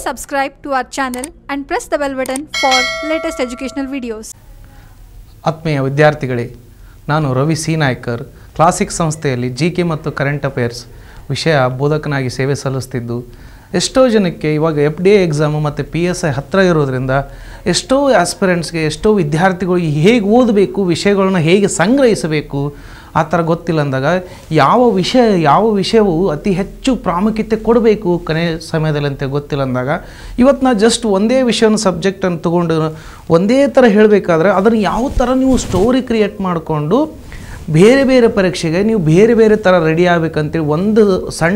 subscribe to our channel and press the bell button for latest educational videos. ಆತ್ಮೀಯ ವಿದ್ಯಾರ್ಥಿಗಳೇ, ನಾನು Ravi C Naikar Classic ಸಂಸ್ಥೆಯಲ್ಲಿ GK ಮತ್ತು current affairs ವಿಷಯ ಬೋಧಕನಾಗಿ ಸೇವೆ ಸಲ್ಲಿಸ್ತಿದ್ದು, ಎಷ್ಟೋ ಜನಕ್ಕೆ ಇವಾಗ FDA ಎಕ್ಸಾಮು ಮತ್ತು PSI ಹತ್ತಿರ ಇರೋದ್ರಿಂದ ಎಷ್ಟೋ ಆಸ್ಪಿರೆಂಟ್ಸ್ಗೆ, ಎಷ್ಟೋ ವಿದ್ಯಾರ್ಥಿಗಳು ಹೇಗೆ ಓದಬೇಕು, ವಿಷಯಗಳನ್ನ ಹೇಗೆ ಸಂಗ್ರಹಿಸಬೇಕು ಆ ಥರ ಗೊತ್ತಿಲ್ಲ ಅಂದಾಗ ಯಾವ ವಿಷಯವು ಅತಿ ಹೆಚ್ಚು ಪ್ರಾಮುಖ್ಯತೆ ಕೊಡಬೇಕು ಕೊನೆ ಸಮಯದಲ್ಲಿ ಅಂತ ಗೊತ್ತಿಲ್ಲ ಅಂದಾಗ ಇವತ್ತು ನಾ ಜಸ್ಟ್ ಒಂದೇ ವಿಷಯನ ಸಬ್ಜೆಕ್ಟನ್ನು ತೊಗೊಂಡು ಒಂದೇ ಥರ ಹೇಳಬೇಕಾದ್ರೆ ಅದನ್ನು ಯಾವ ಥರ ನೀವು ಸ್ಟೋರಿ ಕ್ರಿಯೇಟ್ ಮಾಡಿಕೊಂಡು ಬೇರೆ ಬೇರೆ ಪರೀಕ್ಷೆಗೆ ನೀವು ಬೇರೆ ಬೇರೆ ಥರ ರೆಡಿ ಆಗಬೇಕಂತೇಳಿ ಒಂದು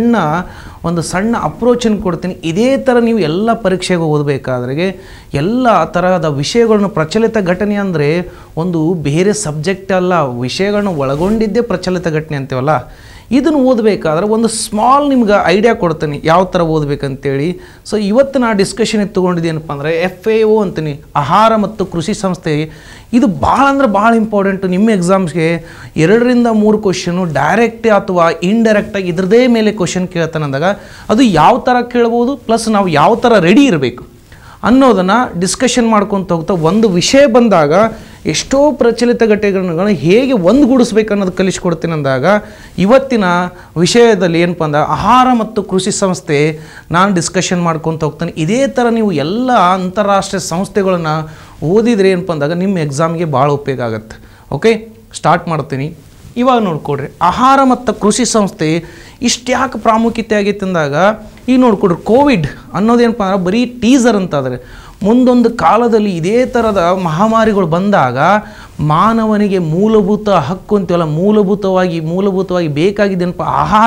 ಸಣ್ಣ ಅಪ್ರೋಚನ್ನು ಕೊಡ್ತೀನಿ. ಇದೇ ಥರ ನೀವು ಎಲ್ಲ ಪರೀಕ್ಷೆಗೆ ಓದಬೇಕಾದ್ರೆ ಎಲ್ಲ ತರಹದ ವಿಷಯಗಳನ್ನು ಪ್ರಚಲಿತ ಘಟನೆ ಅಂದರೆ ಒಂದು ಬೇರೆ ಸಬ್ಜೆಕ್ಟ್ ಅಲ್ಲ, ವಿಷಯಗಳನ್ನ ಒಳಗೊಂಡಿದ್ದೇ ಪ್ರಚಲಿತ ಘಟನೆ ಅಂತೀವಲ್ಲ, ಇದನ್ನು ಓದಬೇಕಾದ್ರೆ ಒಂದು ಸ್ಮಾಲ್ ನಿಮ್ಗೆ ಐಡಿಯಾ ಕೊಡ್ತೀನಿ ಯಾವ ಥರ ಓದಬೇಕಂತೇಳಿ. ಸೊ ಇವತ್ತು ನಾ ಡಿಸ್ಕಷನ್ ತೊಗೊಂಡಿದ್ದೇನಪ್ಪ ಅಂದರೆ FAO ಅಂತೀನಿ, ಆಹಾರ ಮತ್ತು ಕೃಷಿ ಸಂಸ್ಥೆ. ಇದು ಭಾಳ ಇಂಪಾರ್ಟೆಂಟು. ನಿಮ್ಮ ಎಕ್ಸಾಮ್ಸ್ಗೆ 2 ರಿಂದ 3 ಕ್ವಶನು ಡೈರೆಕ್ಟ್ ಅಥವಾ ಇಂಡೈರೆಕ್ಟಾಗಿ ಇದ್ರದೇ ಮೇಲೆ ಕ್ವಶನ್ ಕೇಳ್ತಾನೆ ಅಂದಾಗ ಅದು ಯಾವ ಥರ ಕೇಳ್ಬೋದು, ಪ್ಲಸ್ ನಾವು ಯಾವ ಥರ ರೆಡಿ ಇರಬೇಕು ಅನ್ನೋದನ್ನು ಡಿಸ್ಕಷನ್ ಮಾಡ್ಕೊತ ಹೋಗ್ತಾ ಒಂದು ವಿಷಯ ಬಂದಾಗ ಎಷ್ಟೋ ಪ್ರಚಲಿತ ಘಟನೆಗಳನ್ನು ಹೇಗೆ ಒಂದುಗೂಡಿಸ್ಬೇಕು ಅನ್ನೋದು ಕಲಿಸ್ಕೊಡ್ತೀನಿ ಅಂದಾಗ ಇವತ್ತಿನ ವಿಷಯದಲ್ಲಿ ಏನಪ್ಪ ಅಂದ್ರೆ ಆಹಾರ ಮತ್ತು ಕೃಷಿ ಸಂಸ್ಥೆ ನಾನು ಡಿಸ್ಕಷನ್ ಮಾಡ್ಕೊತ ಹೋಗ್ತಾನೆ. ಇದೇ ಥರ ನೀವು ಎಲ್ಲ ಅಂತಾರಾಷ್ಟ್ರೀಯ ಸಂಸ್ಥೆಗಳನ್ನು ಓದಿದರೆ ಏನಪ್ಪ ಅಂದಾಗ ನಿಮ್ಮ ಎಕ್ಸಾಮ್ಗೆ ಭಾಳ ಉಪಯೋಗ ಆಗುತ್ತೆ. ಓಕೆ, ಸ್ಟಾರ್ಟ್ ಮಾಡ್ತೀನಿ. ಇವಾಗ ನೋಡ್ಕೊಡ್ರಿ, ಆಹಾರ ಮತ್ತು ಕೃಷಿ ಸಂಸ್ಥೆ ಇಷ್ಟು ಯಾಕೆ ಪ್ರಾಮುಖ್ಯತೆ ಆಗೈತೆ ಅಂದಾಗ ಈಗ ನೋಡ್ಕೊಡ್ರಿ, ಕೋವಿಡ್ ಅನ್ನೋದೇನಪ್ಪ ಅಂದ್ರೆ ಬರೀ ಟೀಸರ್ ಅಂತಾದರೆ ಮುಂದೊಂದು ಕಾಲದಲ್ಲಿ ಇದೇ ಥರದ ಮಹಾಮಾರಿಗಳು ಬಂದಾಗ ಮಾನವನಿಗೆ ಮೂಲಭೂತ ಹಕ್ಕು ಅಂತೀವಲ್ಲ, ಮೂಲಭೂತವಾಗಿ ಬೇಕಾಗಿದ್ದೇನಪ್ಪ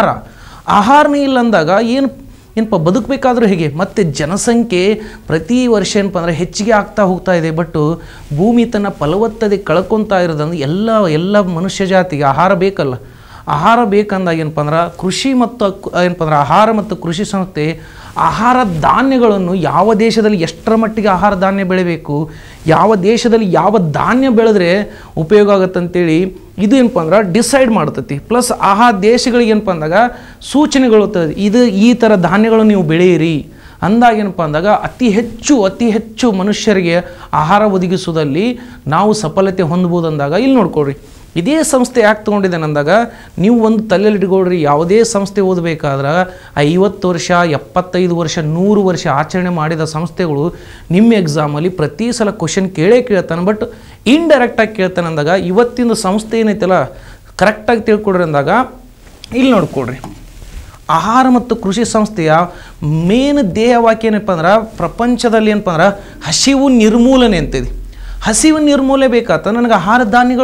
ಆಹಾರನೇ ಇಲ್ಲ ಅಂದಾಗ ಏನಪ್ಪ ಬದುಕಬೇಕಾದ್ರೂ ಹೇಗೆ? ಮತ್ತು ಜನಸಂಖ್ಯೆ ಪ್ರತಿ ವರ್ಷ ಏನಪ್ಪ ಅಂದರೆ ಹೆಚ್ಚಿಗೆ ಆಗ್ತಾ ಹೋಗ್ತಾ ಇದೆ. ಬಟ್ ಭೂಮಿ ತನ್ನ ಫಲವತ್ತತೆ ಕಳ್ಕೊತಾ ಇರೋದಂದ್ರೆ ಎಲ್ಲ ಮನುಷ್ಯ ಜಾತಿಗೆ ಆಹಾರ ಬೇಕಲ್ಲ. ಆಹಾರ ಬೇಕಂದಾಗ ಏನಪ್ಪ ಅಂದ್ರೆ ಕೃಷಿ ಮತ್ತು ಏನಪ್ಪ ಅಂದ್ರೆ ಆಹಾರ ಮತ್ತು ಕೃಷಿ ಸಂಸ್ಥೆ ಆಹಾರ ಧಾನ್ಯಗಳನ್ನು ಯಾವ ದೇಶದಲ್ಲಿ ಎಷ್ಟರ ಮಟ್ಟಿಗೆ ಆಹಾರ ಧಾನ್ಯ ಬೆಳಿಬೇಕು, ಯಾವ ದೇಶದಲ್ಲಿ ಯಾವ ಧಾನ್ಯ ಬೆಳೆದ್ರೆ ಉಪಯೋಗ ಆಗುತ್ತಂತೇಳಿ ಇದು ಏನಪ್ಪ ಅಂದ್ರೆ ಡಿಸೈಡ್ ಮಾಡ್ತೈತಿ. ಪ್ಲಸ್ ದೇಶಗಳಿಗೆ ಏನಪ್ಪ ಅಂದಾಗ ಸೂಚನೆಗಳು ಈ ಥರ ಧಾನ್ಯಗಳು ನೀವು ಬೆಳೆಯಿರಿ ಅಂದಾಗ ಏನಪ್ಪ ಅಂದಾಗ ಅತಿ ಹೆಚ್ಚು ಮನುಷ್ಯರಿಗೆ ಆಹಾರ ಒದಗಿಸುವುದಲ್ಲಿ ನಾವು ಸಫಲತೆ ಹೊಂದ್ಬೋದು ಅಂದಾಗ ಇಲ್ಲಿ ನೋಡ್ಕೊಳ್ರಿ, ಇದೇ ಸಂಸ್ಥೆ ಯಾಕೆ ತೊಗೊಂಡಿದ್ದೇನೆ ಅಂದಾಗ ನೀವು ಒಂದು ತಲೆಯಲ್ಲಿ ಇಟ್ಕೊಳ್ರಿ, ಯಾವುದೇ ಸಂಸ್ಥೆ ಓದಬೇಕಾದ್ರೆ 50 ವರ್ಷ 75 ವರ್ಷ 100 ವರ್ಷ ಆಚರಣೆ ಮಾಡಿದ ಸಂಸ್ಥೆಗಳು ನಿಮ್ಮ ಎಕ್ಸಾಮಲ್ಲಿ ಪ್ರತಿ ಸಲ ಕ್ವಶನ್ ಕೇಳ್ತಾನೆ. ಬಟ್ ಇಂಡೈರೆಕ್ಟಾಗಿ ಕೇಳ್ತಾನೆ ಅಂದಾಗ ಇವತ್ತಿನ ಸಂಸ್ಥೆ ಏನೈತಲ್ಲ ಕರೆಕ್ಟಾಗಿ ತಿಳ್ಕೊಡ್ರಿ ಅಂದಾಗ ಇಲ್ಲಿ ನೋಡ್ಕೊಳ್ರಿ, ಆಹಾರ ಮತ್ತು ಕೃಷಿ ಸಂಸ್ಥೆಯ ಮೇನ್ ಧ್ಯೇಯವಾಕ್ಯ ಏನಪ್ಪ ಅಂದ್ರೆ ಪ್ರಪಂಚದಲ್ಲಿ ಏನಪ್ಪ ಅಂದ್ರೆ ಹಸಿವು ನಿರ್ಮೂಲನೆ ಅಂತಿದೆ. ಹಸಿವು ನಿರ್ಮೂಲನೆ ಬೇಕಾತ ನನಗೆ ಆಹಾರ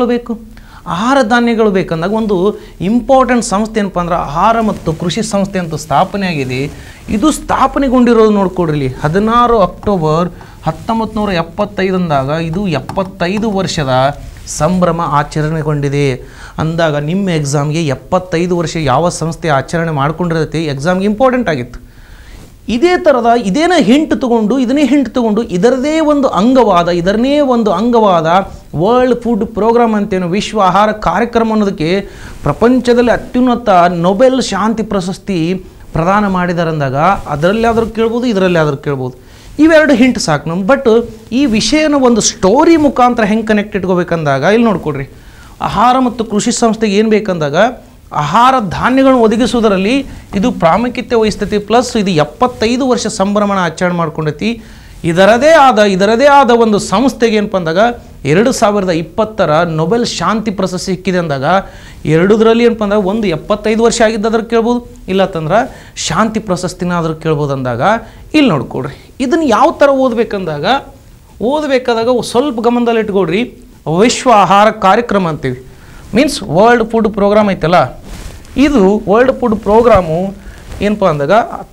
ಧಾನ್ಯಗಳು ಬೇಕಂದಾಗ ಒಂದು ಇಂಪಾರ್ಟೆಂಟ್ ಸಂಸ್ಥೆ ಏನಪ್ಪ ಅಂದ್ರೆ ಆಹಾರ ಮತ್ತು ಕೃಷಿ ಸಂಸ್ಥೆ ಅಂತ ಸ್ಥಾಪನೆ ಆಗಿದೆ. ಇದು ಸ್ಥಾಪನೆಗೊಂಡಿರೋದು ನೋಡ್ಕೊಡ್ರಿ 16 ಅಕ್ಟೋಬರ್ 1975 ಅಂದಾಗ ಇದು 75 ವರ್ಷದ ಸಂಭ್ರಮ ಆಚರಣೆಗೊಂಡಿದೆ ಅಂದಾಗ ನಿಮ್ಮ ಎಕ್ಸಾಮ್ಗೆ 75 ವರ್ಷ ಯಾವ ಸಂಸ್ಥೆ ಆಚರಣೆ ಮಾಡ್ಕೊಂಡಿರುತ್ತೆ ಎಕ್ಸಾಮ್ಗೆ ಇಂಪಾರ್ಟೆಂಟ್ ಆಗಿತ್ತು. ಇದನ್ನೇ ಹಿಂಟ್ ತಗೊಂಡು ಇದರದೇ ಒಂದು ಅಂಗವಾದ ವರ್ಲ್ಡ್ ಫುಡ್ ಪ್ರೋಗ್ರಾಮ್ ಅಂತೇನು ವಿಶ್ವ ಆಹಾರ ಕಾರ್ಯಕ್ರಮ ಅನ್ನೋದಕ್ಕೆ ಪ್ರಪಂಚದಲ್ಲಿ ಅತ್ಯುನ್ನತ ನೊಬೆಲ್ ಶಾಂತಿ ಪ್ರಶಸ್ತಿ ಪ್ರದಾನ ಮಾಡಿದ್ದಾರೆ ಅಂದಾಗ ಅದರಲ್ಲಿ ಆದರೂ ಕೇಳ್ಬೋದು, ಇದರಲ್ಲಿ ಆದರೂ ಕೇಳ್ಬೋದು. ಇವೆರಡು ಹಿಂಟ್ ಸಾಕು ನಮ್ಗೆ. ಬಟ್ ಈ ವಿಷಯನ ಒಂದು ಸ್ಟೋರಿ ಮುಖಾಂತರ ಹೆಂಗೆ ಕನೆಕ್ಟ್ ಇಟ್ಕೋಬೇಕಂದಾಗ ಇಲ್ಲಿ ನೋಡ್ಕೊಡ್ರಿ, ಆಹಾರ ಮತ್ತು ಕೃಷಿ ಸಂಸ್ಥೆಗೆ ಏನು ಬೇಕಂದಾಗ ಆಹಾರ ಧಾನ್ಯಗಳನ್ನು ಒದಗಿಸುವುದರಲ್ಲಿ ಇದು ಪ್ರಾಮುಖ್ಯತೆ ವಹಿಸ್ತೈತಿ. ಪ್ಲಸ್ ಇದು 75 ವರ್ಷ ಸಂಭ್ರಮಣ ಆಚರಣೆ ಮಾಡ್ಕೊಂಡೈತಿ. ಇದರದೇ ಆದ ಒಂದು ಸಂಸ್ಥೆಗೆ ಏನಪ್ಪ ಅಂದಾಗ 2020 ನೊಬೆಲ್ ಶಾಂತಿ ಪ್ರಶಸ್ತಿ ಸಿಕ್ಕಿದೆ ಅಂದಾಗ ಎರಡರಲ್ಲಿ ಏನಪ್ಪ ಅಂದಾಗ ಒಂದು 75 ವರ್ಷ ಆಗಿದ್ದಾದ್ರೂ ಕೇಳ್ಬೋದು, ಇಲ್ಲತ್ತಂದ್ರೆ ಶಾಂತಿ ಪ್ರಶಸ್ತಿನಾದ್ರೂ ಕೇಳ್ಬೋದು ಅಂದಾಗ ಇಲ್ಲಿ ನೋಡ್ಕೊಡ್ರಿ, ಇದನ್ನು ಯಾವ ಥರ ಓದಬೇಕಾದಾಗ ಸ್ವಲ್ಪ ಗಮನದಲ್ಲಿ ಇಟ್ಕೊಡ್ರಿ. ವಿಶ್ವ ಆಹಾರ ಕಾರ್ಯಕ್ರಮ ಅಂತೀವಿ, ಮೀನ್ಸ್ ವರ್ಲ್ಡ್ ಫುಡ್ ಪ್ರೋಗ್ರಾಮ್ ಐತಲ್ಲ, ಇದು ವರ್ಲ್ಡ್ ಫುಡ್ ಪ್ರೋಗ್ರಾಮು ಏನಪ್ಪ ಅಂದಾಗ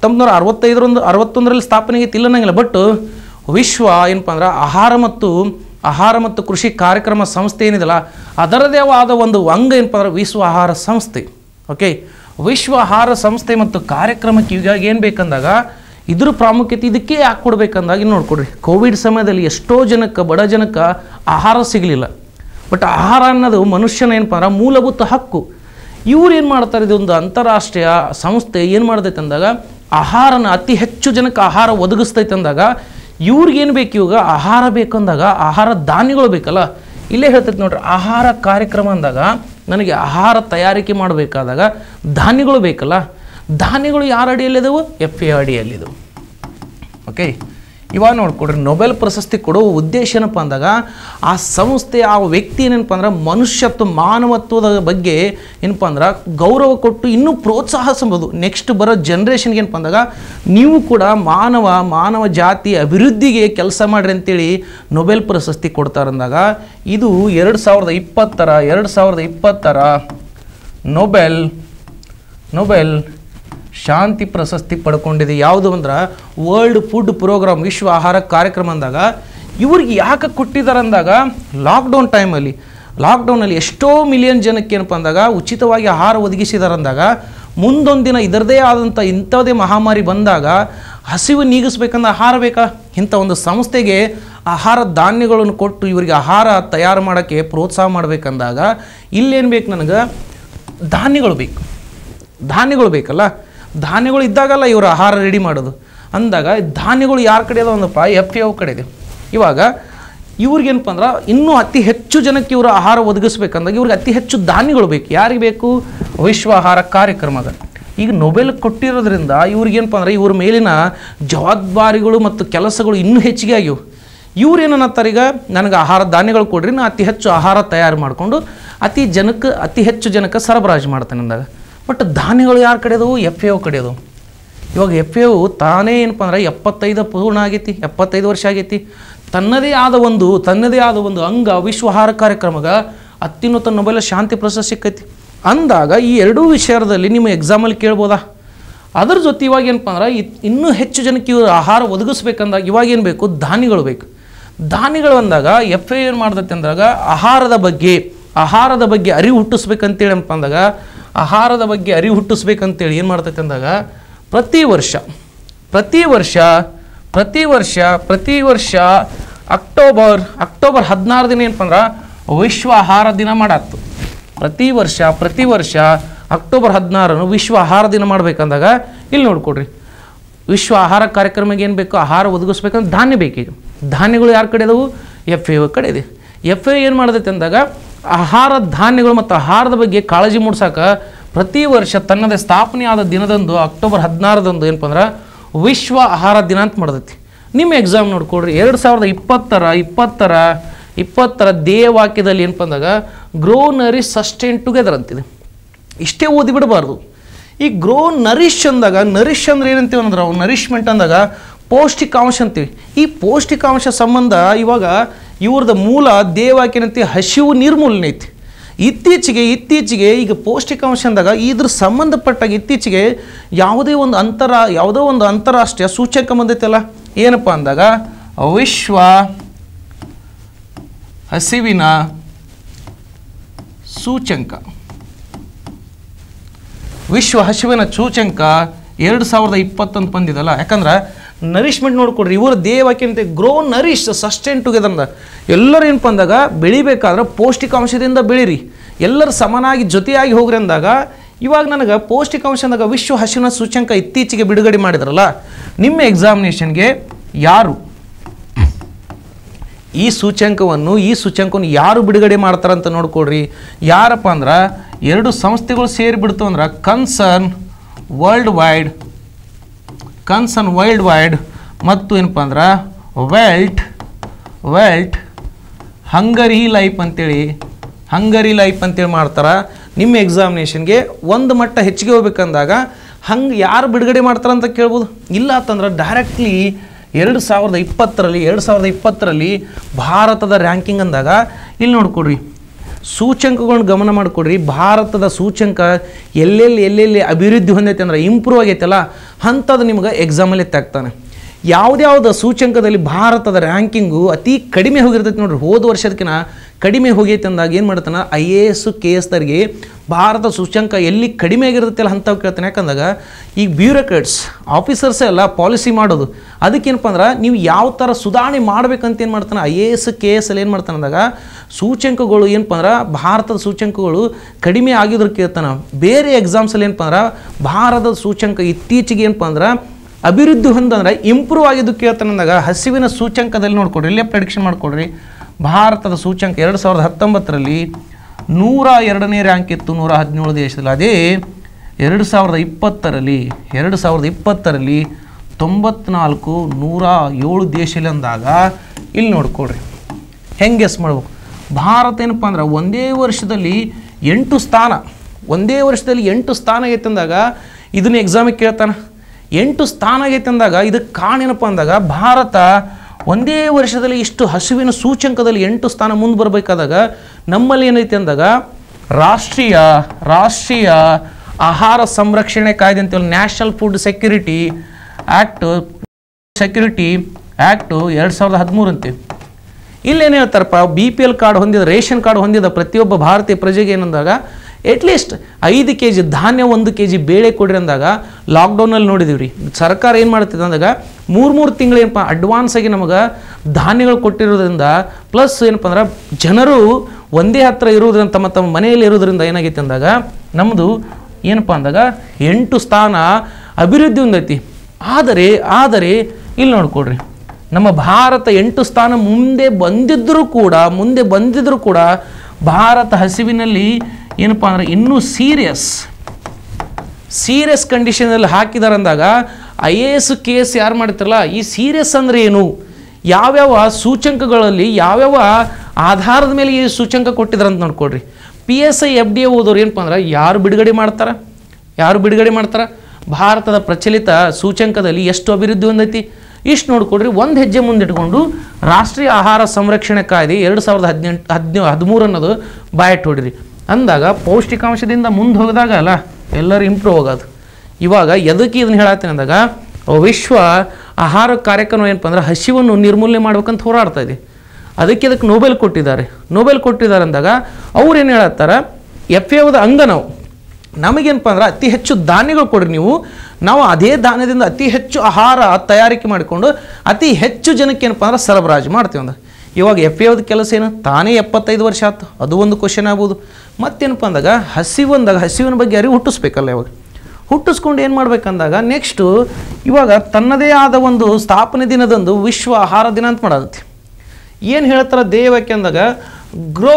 1961 ಸ್ಥಾಪನೆ ಆಗೈತಿ ಇಲ್ಲ ಅನ್ನಂಗಿಲ್ಲ. ಬಟ್ ವಿಶ್ವ ಏನಪ್ಪ ಅಂದ್ರೆ ಆಹಾರ ಮತ್ತು ಕೃಷಿ ಕಾರ್ಯಕ್ರಮ ಸಂಸ್ಥೆ ಏನಿದೆಲ್ಲ ಅದರದೇ ಆದ ಒಂದು ಅಂಗ ಏನಪ್ಪ ಅಂದ್ರೆ ವಿಶ್ವ ಆಹಾರ ಸಂಸ್ಥೆ. ಓಕೆ, ವಿಶ್ವ ಆಹಾರ ಸಂಸ್ಥೆ ಮತ್ತು ಕಾರ್ಯಕ್ರಮಕ್ಕೆ ಈಗ ಏನು ಬೇಕಂದಾಗ ಇದ್ರ ಪ್ರಾಮುಖ್ಯತೆ ಇದಕ್ಕೆ ಯಾಕೆ ಕೊಡ್ಬೇಕಂದಾಗ ಇಲ್ಲಿ ನೋಡ್ಕೊಡ್ರಿ, ಕೋವಿಡ್ ಸಮಯದಲ್ಲಿ ಎಷ್ಟೋ ಬಡ ಜನಕ್ಕೆ ಆಹಾರ ಸಿಗಲಿಲ್ಲ. ಬಟ್ ಆಹಾರ ಅನ್ನೋದು ಮನುಷ್ಯನ ಏನಪ್ಪ ಅಂದ್ರೆ ಮೂಲಭೂತ ಹಕ್ಕು. ಇವ್ರು ಏನು ಮಾಡ್ತಾರೆ, ಇದೊಂದು ಅಂತಾರಾಷ್ಟ್ರೀಯ ಸಂಸ್ಥೆ ಏನು ಮಾಡ್ತೈತೆ ಅಂದಾಗ ಆಹಾರನ ಅತಿ ಹೆಚ್ಚು ಜನಕ್ಕೆ ಆಹಾರ ಒದಗಿಸ್ತೈತೆ ಅಂದಾಗ ಇವ್ರಿಗೇನು ಬೇಕು, ಇವಾಗ ಆಹಾರ ಬೇಕಂದಾಗ ಆಹಾರ ಧಾನ್ಯಗಳು ಬೇಕಲ್ಲ. ಇಲ್ಲೇ ಹೇಳ್ತೈತೆ ನೋಡ್ರಿ, ಆಹಾರ ಕಾರ್ಯಕ್ರಮ ಅಂದಾಗ ನನಗೆ ಆಹಾರ ತಯಾರಿಕೆ ಮಾಡಬೇಕಾದಾಗ ಧಾನ್ಯಗಳು ಬೇಕಲ್ಲ. ಧಾನ್ಯಗಳು ಯಾರ ಅಡಿಯಲ್ಲಿದ್ದವು? FAO ಅಡಿಯಲ್ಲಿದ್ದವು. ಓಕೆ, ಇವಾಗ ನೋಡ್ಕೊಡ್ರಿ, ನೊಬೆಲ್ ಪ್ರಶಸ್ತಿ ಕೊಡುವ ಉದ್ದೇಶ ಏನಪ್ಪ ಅಂದಾಗ ಆ ಸಂಸ್ಥೆ, ಆ ವ್ಯಕ್ತಿ ಏನಪ್ಪ ಅಂದ್ರೆ ಮನುಷ್ಯತ್ವ, ಮಾನವತ್ವದ ಬಗ್ಗೆ ಏನಪ್ಪ ಅಂದ್ರೆ ಗೌರವ ಕೊಟ್ಟು ಇನ್ನೂ ಪ್ರೋತ್ಸಾಹಿಸಬಹುದು. ನೆಕ್ಸ್ಟ್ ಬರೋ ಜನ್ರೇಷನ್ಗೆ ಏನಪ್ಪ ಅಂದಾಗ ನೀವು ಕೂಡ ಮಾನವ ಜಾತಿ ಅಭಿವೃದ್ಧಿಗೆ ಕೆಲಸ ಮಾಡ್ರಿ ಅಂತೇಳಿ ನೊಬೆಲ್ ಪ್ರಶಸ್ತಿ ಕೊಡ್ತಾರಂದಾಗ ಇದು 2020ರ ನೊಬೆಲ್ ಶಾಂತಿ ಪ್ರಶಸ್ತಿ ಪಡ್ಕೊಂಡಿದೆ. ಯಾವುದು ಅಂದ್ರೆ ವರ್ಲ್ಡ್ ಫುಡ್ ಪ್ರೋಗ್ರಾಮ್, ವಿಶ್ವ ಆಹಾರ ಕಾರ್ಯಕ್ರಮ ಅಂದಾಗ ಇವ್ರಿಗೆ ಯಾಕೆ ಕೊಟ್ಟಿದ್ದಾರೆ ಅಂದಾಗ ಲಾಕ್ಡೌನಲ್ಲಿ ಎಷ್ಟೋ ಮಿಲಿಯನ್ ಜನಕ್ಕೆ ಏನಪ್ಪ ಅಂದಾಗ ಉಚಿತವಾಗಿ ಆಹಾರ ಒದಗಿಸಿದ್ದಾರೆ ಅಂದಾಗ ಮುಂದೊಂದು ದಿನ ಇದರದೇ ಆದಂಥ ಇಂಥದೇ ಮಹಾಮಾರಿ ಬಂದಾಗ ಹಸಿವು ನೀಗಿಸ್ಬೇಕಂದ್ರೆ ಆಹಾರ ಬೇಕಾ? ಇಂಥ ಒಂದು ಸಂಸ್ಥೆಗೆ ಆಹಾರ ಧಾನ್ಯಗಳನ್ನು ಕೊಟ್ಟು ಇವರಿಗೆ ಆಹಾರ ತಯಾರು ಮಾಡೋಕ್ಕೆ ಪ್ರೋತ್ಸಾಹ ಮಾಡಬೇಕಂದಾಗ ಇಲ್ಲೇನು ಬೇಕು? ನನಗೆ ಧಾನ್ಯಗಳು ಬೇಕಲ್ಲ. ಧಾನ್ಯಗಳು ಇದ್ದಾಗಲ್ಲ ಇವರು ಆಹಾರ ರೆಡಿ ಮಾಡೋದು ಅಂದಾಗ ಧಾನ್ಯಗಳು ಯಾರ ಕಡೆ ಅದ ಒಂದಪ್ಪ? FAO ಕಡೆ ಇದೆ. ಇವಾಗ ಇವ್ರಿಗೇನಪ್ಪ ಅಂದ್ರೆ ಇನ್ನೂ ಅತಿ ಹೆಚ್ಚು ಜನಕ್ಕೆ ಇವರು ಆಹಾರ ಒದಗಿಸ್ಬೇಕಂದಾಗ ಇವ್ರಿಗೆ ಅತಿ ಹೆಚ್ಚು ಧಾನ್ಯಗಳು ಬೇಕು. ಯಾರಿಗೆ ಬೇಕು? ವಿಶ್ವ ಆಹಾರ ಕಾರ್ಯಕ್ರಮದ. ಈಗ ನೊಬೆಲ್ ಕೊಟ್ಟಿರೋದ್ರಿಂದ ಇವ್ರಿಗೇನಪ್ಪ ಅಂದ್ರೆ ಇವ್ರ ಮೇಲಿನ ಜವಾಬ್ದಾರಿಗಳು ಮತ್ತು ಕೆಲಸಗಳು ಇನ್ನೂ ಹೆಚ್ಚಿಗೆ ಆಗಿವೆ. ಇವ್ರೇನಂತಾರೆ, ಈಗ ನನಗೆ ಆಹಾರ ಧಾನ್ಯಗಳು ಕೊಡ್ರಿ, ನಾನು ಅತಿ ಹೆಚ್ಚು ಆಹಾರ ತಯಾರು ಮಾಡಿಕೊಂಡು ಅತಿ ಹೆಚ್ಚು ಜನಕ್ಕೆ ಸರಬರಾಜು ಮಾಡ್ತೇನೆ ಅಂದಾಗ. ಬಟ್ ಧಾನ್ಯಗಳು ಯಾರ ಕಡೆ ಅದು? FAO ಕಡೆ ಅದು. ಇವಾಗ FAO ತಾನೇ ಏನಪ್ಪ ಅಂದ್ರೆ 75 ವರ್ಷ ಆಗೈತಿ. ತನ್ನದೇ ಆದ ಒಂದು ಅಂಗ ವಿಶ್ವ ಆಹಾರ ಕಾರ್ಯಕ್ರಮಕ್ಕೆ ಅತ್ಯುನ್ನತ ನೊಬೆಲ್ ಶಾಂತಿ ಪ್ರಶಸ್ತಿ ಸಿಕ್ಕೈತಿ ಅಂದಾಗ ಈ ಎರಡೂ ವಿಷಯದಲ್ಲಿ ನಿಮ್ಮ ಎಕ್ಸಾಮಲ್ಲಿ ಕೇಳ್ಬೋದಾ? ಅದ್ರ ಜೊತೆ ಇವಾಗ ಏನಪ್ಪ ಅಂದ್ರೆ ಇನ್ನೂ ಹೆಚ್ಚು ಜನಕ್ಕೆ ಇವರು ಆಹಾರ ಒದಗಿಸ್ಬೇಕಂದಾಗ ಇವಾಗ ಏನು ಬೇಕು? ಧಾನ್ಯಗಳು ಬೇಕು. ಧಾನ್ಯಗಳು ಅಂದಾಗ FAO ಏನು ಮಾಡ್ತೈತೆ ಅಂದಾಗ ಆಹಾರದ ಬಗ್ಗೆ ಅರಿವು ಹುಟ್ಟಿಸ್ಬೇಕಂತೇಳಿ ಏನಪ್ಪ ಅಂದಾಗ ಏನು ಮಾಡ್ತೈತೆ ಅಂದಾಗ ಪ್ರತಿ ವರ್ಷ ಅಕ್ಟೋಬರ್ 16 ದಿನ ಏನಪ್ಪ ಅಂದ್ರೆ ವಿಶ್ವ ಆಹಾರ ದಿನ ಮಾಡಾತ್ತು. ಪ್ರತಿ ವರ್ಷ ಅಕ್ಟೋಬರ್ 16 ವಿಶ್ವ ಆಹಾರ ದಿನ ಮಾಡ್ಬೇಕಂದಾಗ ಇಲ್ಲಿ ನೋಡ್ಕೊಡ್ರಿ, ವಿಶ್ವ ಆಹಾರ ಕಾರ್ಯಕ್ರಮಕ್ಕೆ ಏನು ಬೇಕು? ಆಹಾರ ಒದಗಿಸ್ಬೇಕಂದ್ರೆ ಧಾನ್ಯ ಬೇಕೀಗ. ಧಾನ್ಯಗಳು ಯಾರ ಕಡೆ ಇದಾವು? FAO ಕಡೆ ಇದೆ. FAO ಏನು ಮಾಡ್ತೈತೆ ಅಂದಾಗ ಆಹಾರ ಧಾನ್ಯಗಳು ಮತ್ತು ಆಹಾರದ ಬಗ್ಗೆ ಕಾಳಜಿ ಮೂಡಿಸೋಕೆ ಪ್ರತಿ ವರ್ಷ ತನ್ನದೇ ಸ್ಥಾಪನೆ ಆದ ದಿನದಂದು ಅಕ್ಟೋಬರ್ 16 ಏನಪ್ಪ ಅಂದ್ರೆ ವಿಶ್ವ ಆಹಾರ ದಿನ ಅಂತ ಮಾಡ್ತೈತಿ. ನಿಮ್ಮ ಎಕ್ಸಾಮ್ ನೋಡ್ಕೊಡ್ರಿ, 2020ರ ಧ್ಯೇಯವಾಕ್ಯದಲ್ಲಿ ಏನಪ್ಪ ಅಂದಾಗ ಗ್ರೋ ನರಿಶ್ ಸಸ್ಟೈನ್ ಟುಗೆದರ್ ಅಂತಿದೆ. ಇಷ್ಟೇ ಓದಿ ಬಿಡಬಾರ್ದು. ಈ ಗ್ರೋ ನರಿಶ್ ಅಂದಾಗ ನರಿಶ್ ಅಂದ್ರೆ ಏನಂತೀವಿ ಅಂದ್ರೆ ನಾವು ನರಿಶ್ಮೆಂಟ್ ಅಂದಾಗ ಪೌಷ್ಟಿಕಾಂಶ ಅಂತೀವಿ. ಈ ಪೌಷ್ಟಿಕಾಂಶ ಸಂಬಂಧ ಇವಾಗ ಇವ್ರದ್ದು ಮೂಲ ಧ್ಯೇಯವಾಕ್ಯ ಏನಂತಿ? ಹಸಿವು ನಿರ್ಮೂಲನೆ ಐತಿ. ಇತ್ತೀಚೆಗೆ ಈಗ ಪೌಷ್ಟಿಕಾಂಶ ಅಂದಾಗ ಇದ್ರ ಸಂಬಂಧಪಟ್ಟಾಗ ಇತ್ತೀಚೆಗೆ ಯಾವುದೋ ಒಂದು ಅಂತಾರಾಷ್ಟ್ರೀಯ ಸೂಚಕ ಬಂದೈತಲ್ಲ, ಏನಪ್ಪ ಅಂದಾಗ ವಿಶ್ವ ಹಸಿವಿನ ಸೂಚಂಕ 2020 ಅಂತ ಬಂದಿದಲ್ಲ. ಯಾಕಂದ್ರೆ ನರಿಶ್ಮೆಂಟ್ ನೋಡ್ಕೊಡ್ರಿ, ಇವರ ಧ್ಯೇಯವಾಕ್ಯ ಅಂತ ಗ್ರೋ ನರಿಶ್ ಸಸ್ಟೈನ್ ಟುಗೆದರ್ ಅಂದ. ಎಲ್ಲರೂ ಏನಪ್ಪ ಅಂದಾಗ ಬೆಳಿಬೇಕಾದ್ರೆ ಪೌಷ್ಟಿಕಾಂಶದಿಂದ ಬೆಳೀರಿ, ಎಲ್ಲರೂ ಸಮನಾಗಿ ಜೊತೆಯಾಗಿ ಹೋಗ್ರಿ ಅಂದಾಗ ಇವಾಗ ನನಗೆ ಪೌಷ್ಟಿಕಾಂಶ ಅಂದಾಗ ವಿಶ್ವ ಹಸಿವಿನ ಸೂಚ್ಯಂಕ ಇತ್ತೀಚೆಗೆ ಬಿಡುಗಡೆ ಮಾಡಿದ್ರಲ್ಲ, ನಿಮ್ಮ ಎಕ್ಸಾಮಿನೇಷನ್ಗೆ ಯಾರು ಈ ಸೂಚ್ಯಂಕವನ್ನು ಯಾರು ಬಿಡುಗಡೆ ಮಾಡ್ತಾರಂತ ನೋಡ್ಕೊಡ್ರಿ. ಯಾರಪ್ಪ ಅಂದ್ರೆ ಎರಡು ಸಂಸ್ಥೆಗಳು ಸೇರಿಬಿಡ್ತು ಅಂದ್ರೆ ಕನ್ಸರ್ನ್ ವರ್ಲ್ಡ್ ವೈಡ್ ಮತ್ತು ಏನಪ್ಪ ಅಂದ್ರೆ ವೆಲ್ಟ್ ಹಂಗರಿ ಲೈಫ್ ಅಂತೇಳಿ ಮಾಡ್ತಾರೆ. ನಿಮ್ಮ ಎಕ್ಸಾಮಿನೇಷನ್ಗೆ ಒಂದು ಮಟ್ಟ ಹೆಚ್ಚಿಗೆ ಹೋಗ್ಬೇಕಂದಾಗ ಹಂಗೆ ಯಾರು ಬಿಡುಗಡೆ ಮಾಡ್ತಾರಂತ ಕೇಳ್ಬೋದು. ಇಲ್ಲ ಅಂತಂದ್ರೆ ಡೈರೆಕ್ಟ್ಲಿ 2020ರಲ್ಲಿ ಭಾರತದ ರ್ಯಾಂಕಿಂಗ್ ಅಂದಾಗ ಇಲ್ಲಿ ನೋಡ್ಕೊಡ್ರಿ, ಸೂಚ್ಯಂಕಗಳನ್ನ ಗಮನ ಮಾಡಿಕೊಡ್ರಿ. ಭಾರತದ ಸೂಚ್ಯಂಕ ಎಲ್ಲೆಲ್ಲಿ ಅಭಿವೃದ್ಧಿ ಹೊಂದೈತೆ ಅಂದ್ರೆ ಇಂಪ್ರೂವ್ ಆಗೈತಲ್ಲ ಅಂಥದ್ದು ನಿಮ್ಗೆ ಎಕ್ಸಾಮಲ್ಲಿ ತೆಗ್ತಾನೆ. ಯಾವುದ್ಯಾವುದು ಸೂಚ್ಯಂಕದಲ್ಲಿ ಭಾರತದ ರ್ಯಾಂಕಿಂಗು ಅತಿ ಕಡಿಮೆ ಹೋಗಿರ್ತೈತೆ ನೋಡ್ರಿ, ಹೋದ ವರ್ಷದಕ್ಕಿಂತ ಕಡಿಮೆ ಹೋಗೈತೆ ಅಂದಾಗ ಏನು ಮಾಡ್ತಾನೆ, IAS KS ತರಿಗೆ ಭಾರತ ಸೂಚ್ಯಂಕ ಎಲ್ಲಿ ಕಡಿಮೆ ಆಗಿರ್ತೈತಲ್ಲ ಅಂಥವು ಕೇಳ್ತಾನೆ. ಯಾಕಂದಾಗ ಈಗ ಬ್ಯೂರೋಕ್ರಾಟ್ಸ್ ಆಫೀಸರ್ಸೇ ಎಲ್ಲ ಪಾಲಿಸಿ ಮಾಡೋದು, ಅದಕ್ಕೇನಪ್ಪ ಅಂದ್ರೆ ನೀವು ಯಾವ ಥರ ಸುಧಾರಣೆ ಮಾಡ್ಬೇಕಂತ ಏನು ಮಾಡ್ತಾನೆ, IAS KS ಅಲ್ಲಿ ಏನು ಮಾಡ್ತಾನೆ ಅಂದಾಗ ಸೂಚ್ಯಂಕಗಳು ಏನಪ್ಪ ಅಂದ್ರೆ ಭಾರತದ ಸೂಚ್ಯಂಕಗಳು ಕಡಿಮೆ ಆಗಿದ್ರು ಕೇಳ್ತಾನೆ. ಬೇರೆ ಎಕ್ಸಾಮ್ಸಲ್ಲಿ ಏನಪ್ಪ ಅಂದ್ರೆ ಭಾರತದ ಸೂಚ್ಯಂಕ ಇತ್ತೀಚೆಗೆ ಏನಪ್ಪ ಅಂದ್ರೆ ಅಭಿವೃದ್ಧಿ ಹೊಂದಂದ್ರೆ ಇಂಪ್ರೂವ್ ಆಗಿದ್ದು ಕೇಳ್ತಾನಂದಾಗ ಹಸಿವಿನ ಸೂಚ್ಯಂಕದಲ್ಲಿ ನೋಡ್ಕೊಡ್ರಿ, ಇಲ್ಲೇ ಪ್ರೆಡಿಕ್ಷನ್ ಮಾಡ್ಕೊಡ್ರಿ. ಭಾರತದ ಸೂಚ್ಯಂಕ 2019ರಲ್ಲಿ 102ನೇ ರ್ಯಾಂಕ್ ಇತ್ತು 117 ದೇಶದಲ್ಲಿ. ಅದೇ 2020ರಲ್ಲಿ 94 107 ದೇಶದಲ್ಲಿ ಅಂದಾಗ ಇಲ್ಲಿ ನೋಡ್ಕೊಡ್ರಿ ಹೆಂಗೆ ಗೆಸ್ ಮಾಡ್ಬೇಕು. ಭಾರತ ಏನಪ್ಪ ಅಂದ್ರೆ ಒಂದೇ ವರ್ಷದಲ್ಲಿ 8 ಸ್ಥಾನ ಆಗೈತೆ ಅಂದಾಗ ಇದನ್ನ ಎಕ್ಸಾಮಿಗೆ ಕೇಳ್ತಾನೆ. 8 ಸ್ಥಾನ ಆಗೈತೆ ಅಂದಾಗ ಇದಕ್ಕೆ ಕಾರಣ ಏನಪ್ಪ ಅಂದಾಗ ಭಾರತ ಒಂದೇ ವರ್ಷದಲ್ಲಿ ಇಷ್ಟು ಹಸಿವಿನ ಸೂಚ್ಯಂಕದಲ್ಲಿ 8 ಸ್ಥಾನ ಮುಂದೆ ಬರಬೇಕಾದಾಗ ನಮ್ಮಲ್ಲಿ ಏನೈತೆ ಅಂದಾಗ ರಾಷ್ಟ್ರೀಯ ಆಹಾರ ಸಂರಕ್ಷಣೆ ಕಾಯ್ದೆ ಅಂತೇಳಿ ನ್ಯಾಷನಲ್ ಫುಡ್ ಸೆಕ್ಯೂರಿಟಿ ಆ್ಯಕ್ಟ್ 2013 ಅಂತೀವಿ. ಇಲ್ಲೇನು ಹೇಳ್ತಾರಪ್ಪ, BPL ಕಾರ್ಡ್ ಹೊಂದಿದ, ರೇಷನ್ ಕಾರ್ಡ್ ಹೊಂದಿದ ಪ್ರತಿಯೊಬ್ಬ ಭಾರತೀಯ ಪ್ರಜೆಗೆ ಏನಂದಾಗ ಅಟ್ಲೀಸ್ಟ್ 5 kg ಧಾನ್ಯ 1 kg ಬೇಳೆ ಕೊಡ್ರಿ ಅಂದಾಗ ಲಾಕ್ಡೌನಲ್ಲಿ ನೋಡಿದೀವಿ ರೀ. ಸರ್ಕಾರ ಏನು ಮಾಡ್ತಿದೆ ಅಂದಾಗ 3 ತಿಂಗಳು ಏನಪ್ಪ ಅಡ್ವಾನ್ಸ್ ಆಗಿ ನಮಗೆ ಧಾನ್ಯಗಳು ಕೊಟ್ಟಿರೋದ್ರಿಂದ ಪ್ಲಸ್ ಏನಪ್ಪ ಅಂದ್ರೆ ಜನರು ಒಂದೇ ಹತ್ರ ಇರೋದ್ರಿಂದ ತಮ್ಮ ಮನೆಯಲ್ಲಿ ಇರೋದ್ರಿಂದ ಏನಾಗೈತೆ ಅಂದಾಗ ನಮ್ಮದು ಏನಪ್ಪ ಅಂದಾಗ 8 ಸ್ಥಾನ ಅಭಿವೃದ್ಧಿ ಹೊಂದೈತಿ. ಆದರೆ ಇಲ್ಲಿ ನೋಡ್ಕೊಡ್ರಿ, ನಮ್ಮ ಭಾರತ 8 ಸ್ಥಾನ ಮುಂದೆ ಬಂದಿದ್ದರೂ ಕೂಡ ಭಾರತ ಹಸಿವಿನಲ್ಲಿ ಏನಪ್ಪ ಅಂದ್ರೆ ಇನ್ನೂ ಸೀರಿಯಸ್ ಕಂಡೀಷನಲ್ಲಿ ಹಾಕಿದಾರೆ ಅಂದಾಗ IAS KS ಯಾರು ಮಾಡ್ತಾರಲ್ಲ, ಈ ಸೀರಿಯಸ್ ಅಂದರೆ ಏನು, ಯಾವ್ಯಾವ ಸೂಚ್ಯಂಕಗಳಲ್ಲಿ ಯಾವ್ಯಾವ ಆಧಾರದ ಮೇಲೆ ಈ ಸೂಚ್ಯಂಕ ಕೊಟ್ಟಿದ್ದಾರೆ ಅಂತ ನೋಡ್ಕೊಡ್ರಿ. PSI FDA ಓದೋರು ಏನಪ್ಪ ಅಂದ್ರೆ ಯಾರು ಬಿಡುಗಡೆ ಮಾಡ್ತಾರೆ ಭಾರತದ ಪ್ರಚಲಿತ ಸೂಚ್ಯಂಕದಲ್ಲಿ ಎಷ್ಟು ಅಭಿವೃದ್ಧಿ ಹೊಂದೈತಿ ಇಷ್ಟು ನೋಡ್ಕೊಡ್ರಿ. ಒಂದು ಹೆಜ್ಜೆ ಮುಂದಿಟ್ಕೊಂಡು ರಾಷ್ಟ್ರೀಯ ಆಹಾರ ಸಂರಕ್ಷಣೆ ಕಾಯ್ದೆ 2013 ಅನ್ನೋದು ಬಾಯಟ್ ಹೊಡಿರಿ ಅಂದಾಗ ಪೌಷ್ಟಿಕಾಂಶದಿಂದ ಮುಂದೆ ಹೋಗಿದಾಗ ಅಲ್ಲ ಎಲ್ಲರೂ ಇಂಪ್ರೂವ್ ಆಗೋದು. ಇವಾಗ ಎದಕ್ಕೆ ಇದನ್ನು ಹೇಳತ್ತೀನಿ ಅಂದಾಗ ವಿಶ್ವ ಆಹಾರ ಕಾರ್ಯಕ್ರಮ ಏನಪ್ಪ ಅಂದ್ರೆ ಹಸಿವನ್ನು ನಿರ್ಮೂಲನೆ ಮಾಡ್ಬೇಕಂತ ಹೋರಾಡ್ತಾ ಇದೆ. ಅದಕ್ಕೆ ನೋಬೆಲ್ ಕೊಟ್ಟಿದ್ದಾರೆ ಅಂದಾಗ ಅವ್ರು ಏನು ಹೇಳತ್ತಾರ, FAOದ ಅಂಗ ನಮಗೇನಪ್ಪ ಅಂದ್ರೆ ಅತಿ ಹೆಚ್ಚು ಧಾನ್ಯಗಳು ಕೊಡ್ರಿ, ನಾವು ಅದೇ ಧಾನ್ಯದಿಂದ ಅತಿ ಹೆಚ್ಚು ಆಹಾರ ತಯಾರಿಕೆ ಮಾಡಿಕೊಂಡು ಅತಿ ಹೆಚ್ಚು ಜನಕ್ಕೆ ಏನಪ್ಪ ಅಂದ್ರೆ ಸರಬರಾಜು ಮಾಡ್ತೀವಿ ಅಂದ. ಇವಾಗ FAOದ ಕೆಲಸ ಏನು, ತಾನೇ 75 ವರ್ಷ ಆಯ್ತು, ಅದು ಒಂದು ಕ್ವಶನ್ ಆಗ್ಬೋದು. ಮತ್ತೇನಪ್ಪ ಅಂದಾಗ ಹಸಿವಿನ ಬಗ್ಗೆ ಅರಿವು ಹುಟ್ಟಿಸ್ಬೇಕಲ್ಲ. ಇವಾಗ ಹುಟ್ಟಿಸ್ಕೊಂಡು ಏನು ಮಾಡ್ಬೇಕಂದಾಗ ನೆಕ್ಸ್ಟು ಇವಾಗ ತನ್ನದೇ ಆದ ಒಂದು ಸ್ಥಾಪನೆ ದಿನದಂದು ವಿಶ್ವ ಆಹಾರ ದಿನ ಅಂತ ಮಾಡೋದೈತಿ. ಏನು ಹೇಳ್ತಾರೆ ದೇವಕ್ಕೆ ಅಂದಾಗ ಗ್ರೋ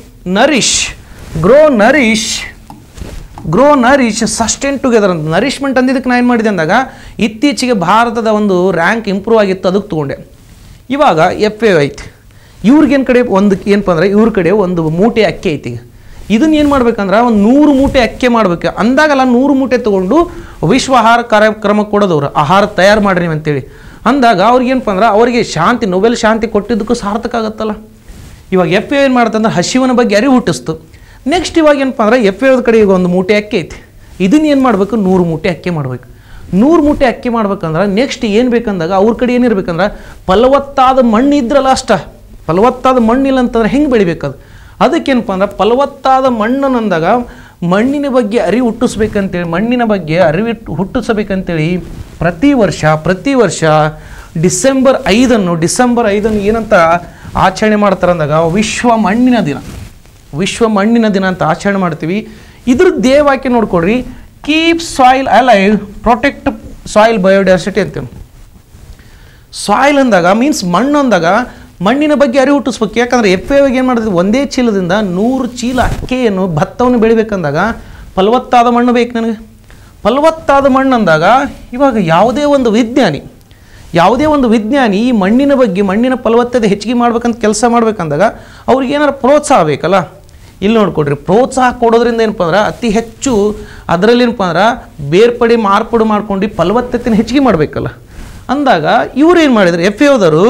ನರಿಶ್ ಸಸ್ಟೈನ್ ಟುಗೆದರ್ ಅಂತ ನರಿಶ್ಮೆಂಟ್ ಅಂದಿದ್ದಕ್ಕೆ ನಾನು ಏನು ಮಾಡಿದೆ ಅಂದಾಗ ಇತ್ತೀಚೆಗೆ ಭಾರತದ ಒಂದು ರ್ಯಾಂಕ್ ಇಂಪ್ರೂವ್ ಆಗಿತ್ತು, ಅದಕ್ಕೆ ತೊಗೊಂಡೆ. ಇವಾಗ FAO ಐತಿ, ಇವ್ರಿಗೇನು ಕಡೆ ಏನಪ್ಪ ಅಂದ್ರೆ ಇವ್ರ ಕಡೆ ಒಂದು ಮೂಟೆ ಅಕ್ಕಿ ಐತಿ. ಇದನ್ನ ಏನು ಮಾಡ್ಬೇಕಂದ್ರೆ ಒಂದು 100 ಮೂಟೆ ಅಕ್ಕಿ ಮಾಡ್ಬೇಕು ಅಂದಾಗಲ್ಲ 100 ಮೂಟೆ ತೊಗೊಂಡು ವಿಶ್ವ ಆಹಾರ ಕಾರ್ಯಕ್ರಮ ಕೊಡೋದವ್ರು ಆಹಾರ ತಯಾರು ಮಾಡ್ರಿ ಅಂತೇಳಿ ಅಂದಾಗ ಅವ್ರಿಗೇನಪ್ಪ ಅಂದ್ರೆ ಅವರಿಗೆ ನೋಬೆಲ್ ಶಾಂತಿ ಕೊಟ್ಟಿದ್ದಕ್ಕೂ ಸಾರ್ಥಕ ಆಗುತ್ತಲ್ಲ. ಇವಾಗ FAO ಏನು ಮಾಡುತ್ತಂದ್ರೆ ಹಸಿವಿನ ಬಗ್ಗೆ ಅರಿವು ಹುಟ್ಟಿಸ್ತು. ನೆಕ್ಸ್ಟ್ ಇವಾಗ ಏನಪ್ಪ ಅಂದ್ರೆ FAOದ ಕಡೆ ಈಗ ಒಂದು ಮೂಟೆ ಅಕ್ಕಿ ಐತಿ, ಇದನ್ನ ಏನು ಮಾಡಬೇಕು 100 ಮೂಟೆ ಅಕ್ಕಿ ಮಾಡಬೇಕು. 100 ಮೂಟೆ ಅಕ್ಕಿ ಮಾಡ್ಬೇಕಂದ್ರೆ ನೆಕ್ಸ್ಟ್ ಏನು ಬೇಕಂದಾಗ ಅವ್ರ ಕಡೆ ಏನಿರ್ಬೇಕಂದ್ರೆ ಫಲವತ್ತಾದ ಮಣ್ಣು ಇದ್ರಲ್ಲ ಅಷ್ಟ, ಫಲವತ್ತಾದ ಮಣ್ಣಿಲ್ಲ ಅಂತಂದ್ರೆ ಹೆಂಗೆ ಬೆಳಿಬೇಕದು. ಅದಕ್ಕೇನಪ್ಪ ಅಂದ್ರೆ ಫಲವತ್ತಾದ ಮಣ್ಣನ್ನು ಅಂದಾಗ ಮಣ್ಣಿನ ಬಗ್ಗೆ ಅರಿವು ಹುಟ್ಟಿಸ್ಬೇಕಂತೇಳಿ ಹುಟ್ಟಿಸಬೇಕಂತೇಳಿ ಪ್ರತಿ ವರ್ಷ ಡಿಸೆಂಬರ್ 5 ಏನಂತ ಆಚರಣೆ ಮಾಡ್ತಾರೆ ಅಂದಾಗ ವಿಶ್ವ ಮಣ್ಣಿನ ದಿನ ಅಂತ ಆಚರಣೆ ಮಾಡ್ತೀವಿ. ಇದ್ರ ದೇವಾಕ್ಯ ನೋಡ್ಕೊಡ್ರಿ, keep soil alive, protect soil biodiversity ಅಂತೀವಿ. ಸಾಯಿಲ್ ಅಂದಾಗ ಮೀನ್ಸ್ ಮಣ್ಣು ಅಂದಾಗ ಮಣ್ಣಿನ ಬಗ್ಗೆ ಅರಿವು ಹುಟ್ಟಿಸ್ಬೇಕು. ಯಾಕಂದರೆ FAO ಏನು ಮಾಡಿದ್ವಿ, ಒಂದೇ ಚೀಲದಿಂದ 100 ಚೀಲ ಅಕ್ಕಿಯನ್ನು ಭತ್ತವನ್ನು ಬೆಳಿಬೇಕಂದಾಗ ಫಲವತ್ತಾದ ಮಣ್ಣು ಬೇಕು ನನಗೆ. ಫಲವತ್ತಾದ ಮಣ್ಣು ಅಂದಾಗ ಇವಾಗ ಯಾವುದೇ ಒಂದು ವಿಜ್ಞಾನಿ ಈ ಮಣ್ಣಿನ ಫಲವತ್ತತೆ ಹೆಚ್ಚಿಗೆ ಮಾಡ್ಬೇಕಂತ ಕೆಲಸ ಮಾಡ್ಬೇಕಂದಾಗ ಅವ್ರಿಗೆ ಏನಾರು ಪ್ರೋತ್ಸಾಹ ಬೇಕಲ್ಲ. ಇಲ್ಲಿ ನೋಡ್ಕೊಡ್ರಿ, ಪ್ರೋತ್ಸಾಹ ಕೊಡೋದ್ರಿಂದ ಏನಪ್ಪ ಅಂದ್ರೆ ಅತಿ ಹೆಚ್ಚು ಅದರಲ್ಲಿ ಏನಪ್ಪ ಅಂದ್ರೆ ಬೇರ್ಪಡಿ ಮಾರ್ಪಾಡು ಮಾಡ್ಕೊಂಡು ಫಲವತ್ತತೆನ ಹೆಚ್ಚಿಗೆ ಮಾಡಬೇಕಲ್ಲ ಅಂದಾಗ ಇವ್ರು ಏನು ಮಾಡಿದ್ರು, FAOದವರು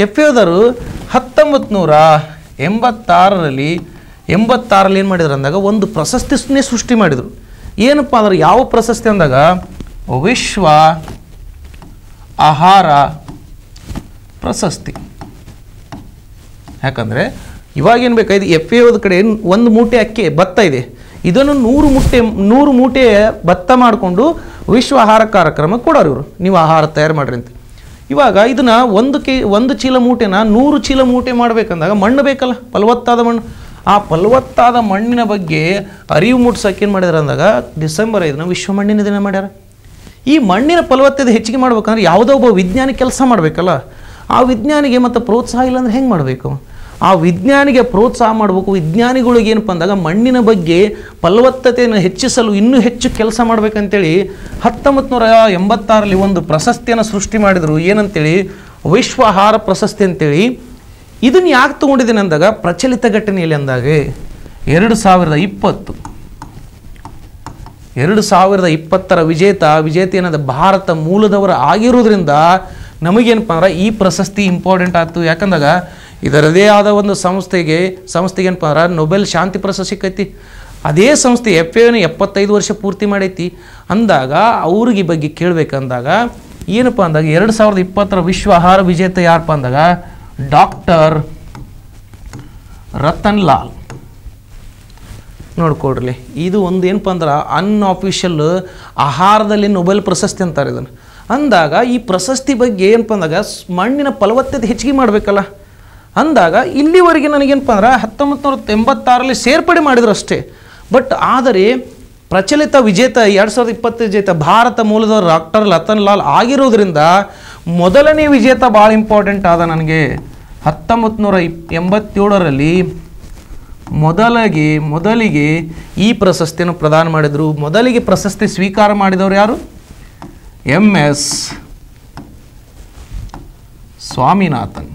1986ರಲ್ಲಿ ಏನು ಮಾಡಿದ್ರು ಅಂದಾಗ ಒಂದು ಪ್ರಶಸ್ತಿನೇ ಸೃಷ್ಟಿ ಮಾಡಿದರು. ಏನಪ್ಪ ಅಂದ್ರೆ ಯಾವ ಪ್ರಶಸ್ತಿ ಅಂದಾಗ ವಿಶ್ವ ಆಹಾರ ಪ್ರಶಸ್ತಿ. ಯಾಕಂದರೆ ಇವಾಗೇನು ಬೇಕಾಯ್ತು, FAOದ ಕಡೆ ಒಂದು ಮೂಟೆ ಅಕ್ಕಿ ಭತ್ತ ಇದೆ, ಇದನ್ನು 100 ಮೂಟೆ ಭತ್ತ ಮಾಡಿಕೊಂಡು ವಿಶ್ವ ಆಹಾರ ಕಾರ್ಯಕ್ರಮ ಕೊಡೋರು ಇವರು, ನೀವು ಆಹಾರ ತಯಾರು ಮಾಡಿರಿ ಅಂತ. ಇವಾಗ ಇದನ್ನು ಒಂದು ಚೀಲ ಮೂಟೆನ 100 ಚೀಲ ಮೂಟೆ ಮಾಡಬೇಕಂದಾಗ ಮಣ್ಣು ಬೇಕಲ್ಲ, ಫಲವತ್ತಾದ ಮಣ್ಣು. ಆ ಫಲವತ್ತಾದ ಮಣ್ಣಿನ ಬಗ್ಗೆ ಅರಿವು ಮೂಡ್ಸೋಕೆ ಏನು ಮಾಡ್ಯಾರ ಅಂದಾಗ ಡಿಸೆಂಬರ್ 5 ವಿಶ್ವ ಮಣ್ಣಿನ ದಿನ ಮಾಡ್ಯಾರ. ಈ ಮಣ್ಣಿನ ಫಲವತ್ತತೆ ಹೆಚ್ಚಿಗೆ ಮಾಡ್ಬೇಕಂದ್ರೆ ಯಾವುದೋ ಒಬ್ಬ ವಿಜ್ಞಾನಿ ಕೆಲಸ ಮಾಡಬೇಕಲ್ಲ. ಆ ವಿಜ್ಞಾನಿಗೆ ಮತ್ತು ಪ್ರೋತ್ಸಾಹ ಇಲ್ಲಾಂದ್ರೆ ಹೆಂಗೆ ಮಾಡಬೇಕು? ಆ ವಿಜ್ಞಾನಿಗೆ ಪ್ರೋತ್ಸಾಹ ಮಾಡಬೇಕು. ವಿಜ್ಞಾನಿಗಳಿಗೆ ಏನಪ್ಪ ಅಂದಾಗ ಮಣ್ಣಿನ ಬಗ್ಗೆ ಫಲವತ್ತತೆಯನ್ನು ಹೆಚ್ಚಿಸಲು ಇನ್ನೂ ಹೆಚ್ಚು ಕೆಲಸ ಮಾಡಬೇಕಂತೇಳಿ 1986ರಲ್ಲಿ ಒಂದು ಪ್ರಶಸ್ತಿಯನ್ನು ಸೃಷ್ಟಿ ಮಾಡಿದರು. ಏನಂತೇಳಿ? ವಿಶ್ವ ಆಹಾರ ಪ್ರಶಸ್ತಿ ಅಂತೇಳಿ. ಇದನ್ನು ಯಾಕೆ ತೊಗೊಂಡಿದ್ದೀನಿ ಅಂದಾಗ ಪ್ರಚಲಿತ ಘಟನೆಯಲ್ಲಿ ಅಂದಾಗ 2020ರ ವಿಜೇತ ಏನಂದ ಭಾರತ ಮೂಲದವರು ಆಗಿರೋದ್ರಿಂದ ನಮಗೇನಪ್ಪ ಅಂದ್ರೆ ಈ ಪ್ರಶಸ್ತಿ ಇಂಪಾರ್ಟೆಂಟ್ ಆಗ್ತು. ಯಾಕಂದಾಗ ಇದರದೇ ಆದ ಒಂದು ಸಂಸ್ಥೆಗೆ ಏನಪ್ಪ ಅಂದ್ರೆ ನೊಬೆಲ್ ಶಾಂತಿ ಪ್ರಶಸ್ತಿ ಸಿಕ್ಕೈತಿ. ಅದೇ ಸಂಸ್ಥೆ FAO 75 ವರ್ಷ ಪೂರ್ತಿ ಮಾಡೈತಿ ಅಂದಾಗ ಅವ್ರಿಗೆ ಬಗ್ಗೆ ಕೇಳಬೇಕಂದಾಗ ಏನಪ್ಪ ಅಂದಾಗ 2020ರ ವಿಶ್ವ ಆಹಾರ ವಿಜೇತ ಯಾರಪ್ಪ ಅಂದಾಗ ಡಾಕ್ಟರ್ ರತನ್ ಲಾಲ್. ನೋಡ್ಕೊಡ್ರಿ, ಇದು ಒಂದು ಏನಪ್ಪ ಅಂದ್ರೆ ಅನ್ಆಫಿಷಿಯಲ್ ಆಹಾರದಲ್ಲಿ ನೊಬೆಲ್ ಪ್ರಶಸ್ತಿ ಅಂತಾರೆ ಇದನ್ನು. ಅಂದಾಗ ಈ ಪ್ರಶಸ್ತಿ ಬಗ್ಗೆ ಏನಪ್ಪ ಅಂದಾಗ ಮಣ್ಣಿನ ಫಲವತ್ತತೆ ಹೆಚ್ಚಿಗೆ ಮಾಡಬೇಕಲ್ಲ. ಅಂದಾಗ ಇಲ್ಲಿವರೆಗೆ ನನಗೇನಪ್ಪ ಅಂದ್ರೆ 1986ರಲ್ಲಿ ಸೇರ್ಪಡೆ ಮಾಡಿದ್ರು ಅಷ್ಟೇ. ಬಟ್ ಆದರೆ ಪ್ರಚಲಿತ ವಿಜೇತ 2020 ವಿಜೇತ ಭಾರತ ಮೂಲದ ಡಾಕ್ಟರ್ ರತನ್ ಲಾಲ್ ಆಗಿರೋದ್ರಿಂದ ಮೊದಲನೇ ವಿಜೇತ ಭಾಳ ಇಂಪಾರ್ಟೆಂಟ್ ಆದ ನನಗೆ. 1987ರಲ್ಲಿ ಮೊದಲಿಗೆ ಈ ಪ್ರಶಸ್ತಿಯನ್ನು ಪ್ರದಾನ ಮಾಡಿದರು. ಮೊದಲಿಗೆ ಪ್ರಶಸ್ತಿ ಸ್ವೀಕಾರ ಮಾಡಿದವರು ಯಾರು? MS ಸ್ವಾಮಿನಾಥನ್.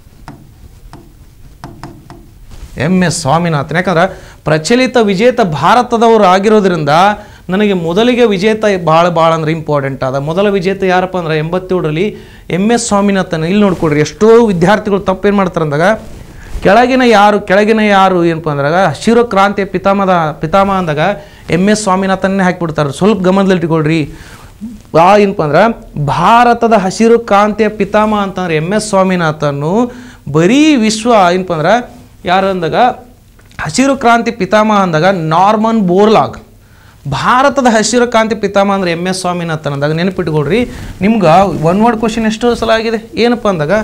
ಯಾಕಂದ್ರೆ ಪ್ರಚಲಿತ ವಿಜೇತ ಭಾರತದವರು ಆಗಿರೋದ್ರಿಂದ ನನಗೆ ಮೊದಲಿಗೆ ವಿಜೇತ ಭಾಳ ಅಂದ್ರೆ ಇಂಪಾರ್ಟೆಂಟ್ ಆದ. ಮೊದಲ ವಿಜೇತ ಯಾರಪ್ಪ ಅಂದ್ರೆ 87ರಲ್ಲಿ MS ಸ್ವಾಮಿನಾಥನ್. ಇಲ್ಲಿ ನೋಡ್ಕೊಡ್ರಿ, ಎಷ್ಟೋ ವಿದ್ಯಾರ್ಥಿಗಳು ತಪ್ಪೇನು ಮಾಡ್ತಾರೆ ಅಂದಾಗ ಕೆಳಗಿನ ಯಾರು ಏನಪ್ಪ ಅಂದಾಗ ಹಸಿರು ಕ್ರಾಂತಿಯ ಪಿತಾಮಹ ಅಂದಾಗ MS ಸ್ವಾಮಿನಾಥನ್ನೇ ಹಾಕಿಬಿಡ್ತಾರೆ. ಸ್ವಲ್ಪ ಗಮನದಲ್ಲಿಟ್ಕೊಳ್ರಿ. ಏನಪ್ಪ ಅಂದ್ರೆ ಭಾರತದ ಹಸಿರು ಕ್ರಾಂತಿಯ ಪಿತಾಮಹ ಅಂತಂದ್ರೆ MS ಸ್ವಾಮಿನಾಥನ್ನು. ಬರೀ ವಿಶ್ವ ಏನಪ್ಪ ಅಂದ್ರೆ ಯಾರು ಅಂದಾಗ ಹಸಿರು ಕ್ರಾಂತಿ ಪಿತಾಮಹ ಅಂದಾಗ ನಾರ್ಮನ್ ಬೋರ್ಲಾಗ್. ಭಾರತದ ಹಸಿರು ಕ್ರಾಂತಿ ಪಿತಾಮಹ ಅಂದ್ರೆ MS ಸ್ವಾಮಿನಾಥನ್ ಅಂದಾಗ ನೆನಪಿಟ್ಕೊಳ್ರಿ. ನಿಮ್ಗೆ ಒನ್ ವರ್ಡ್ ಕ್ವಶನ್ ಎಷ್ಟೋ ಸಲ ಆಗಿದೆ. ಏನಪ್ಪ ಅಂದಾಗ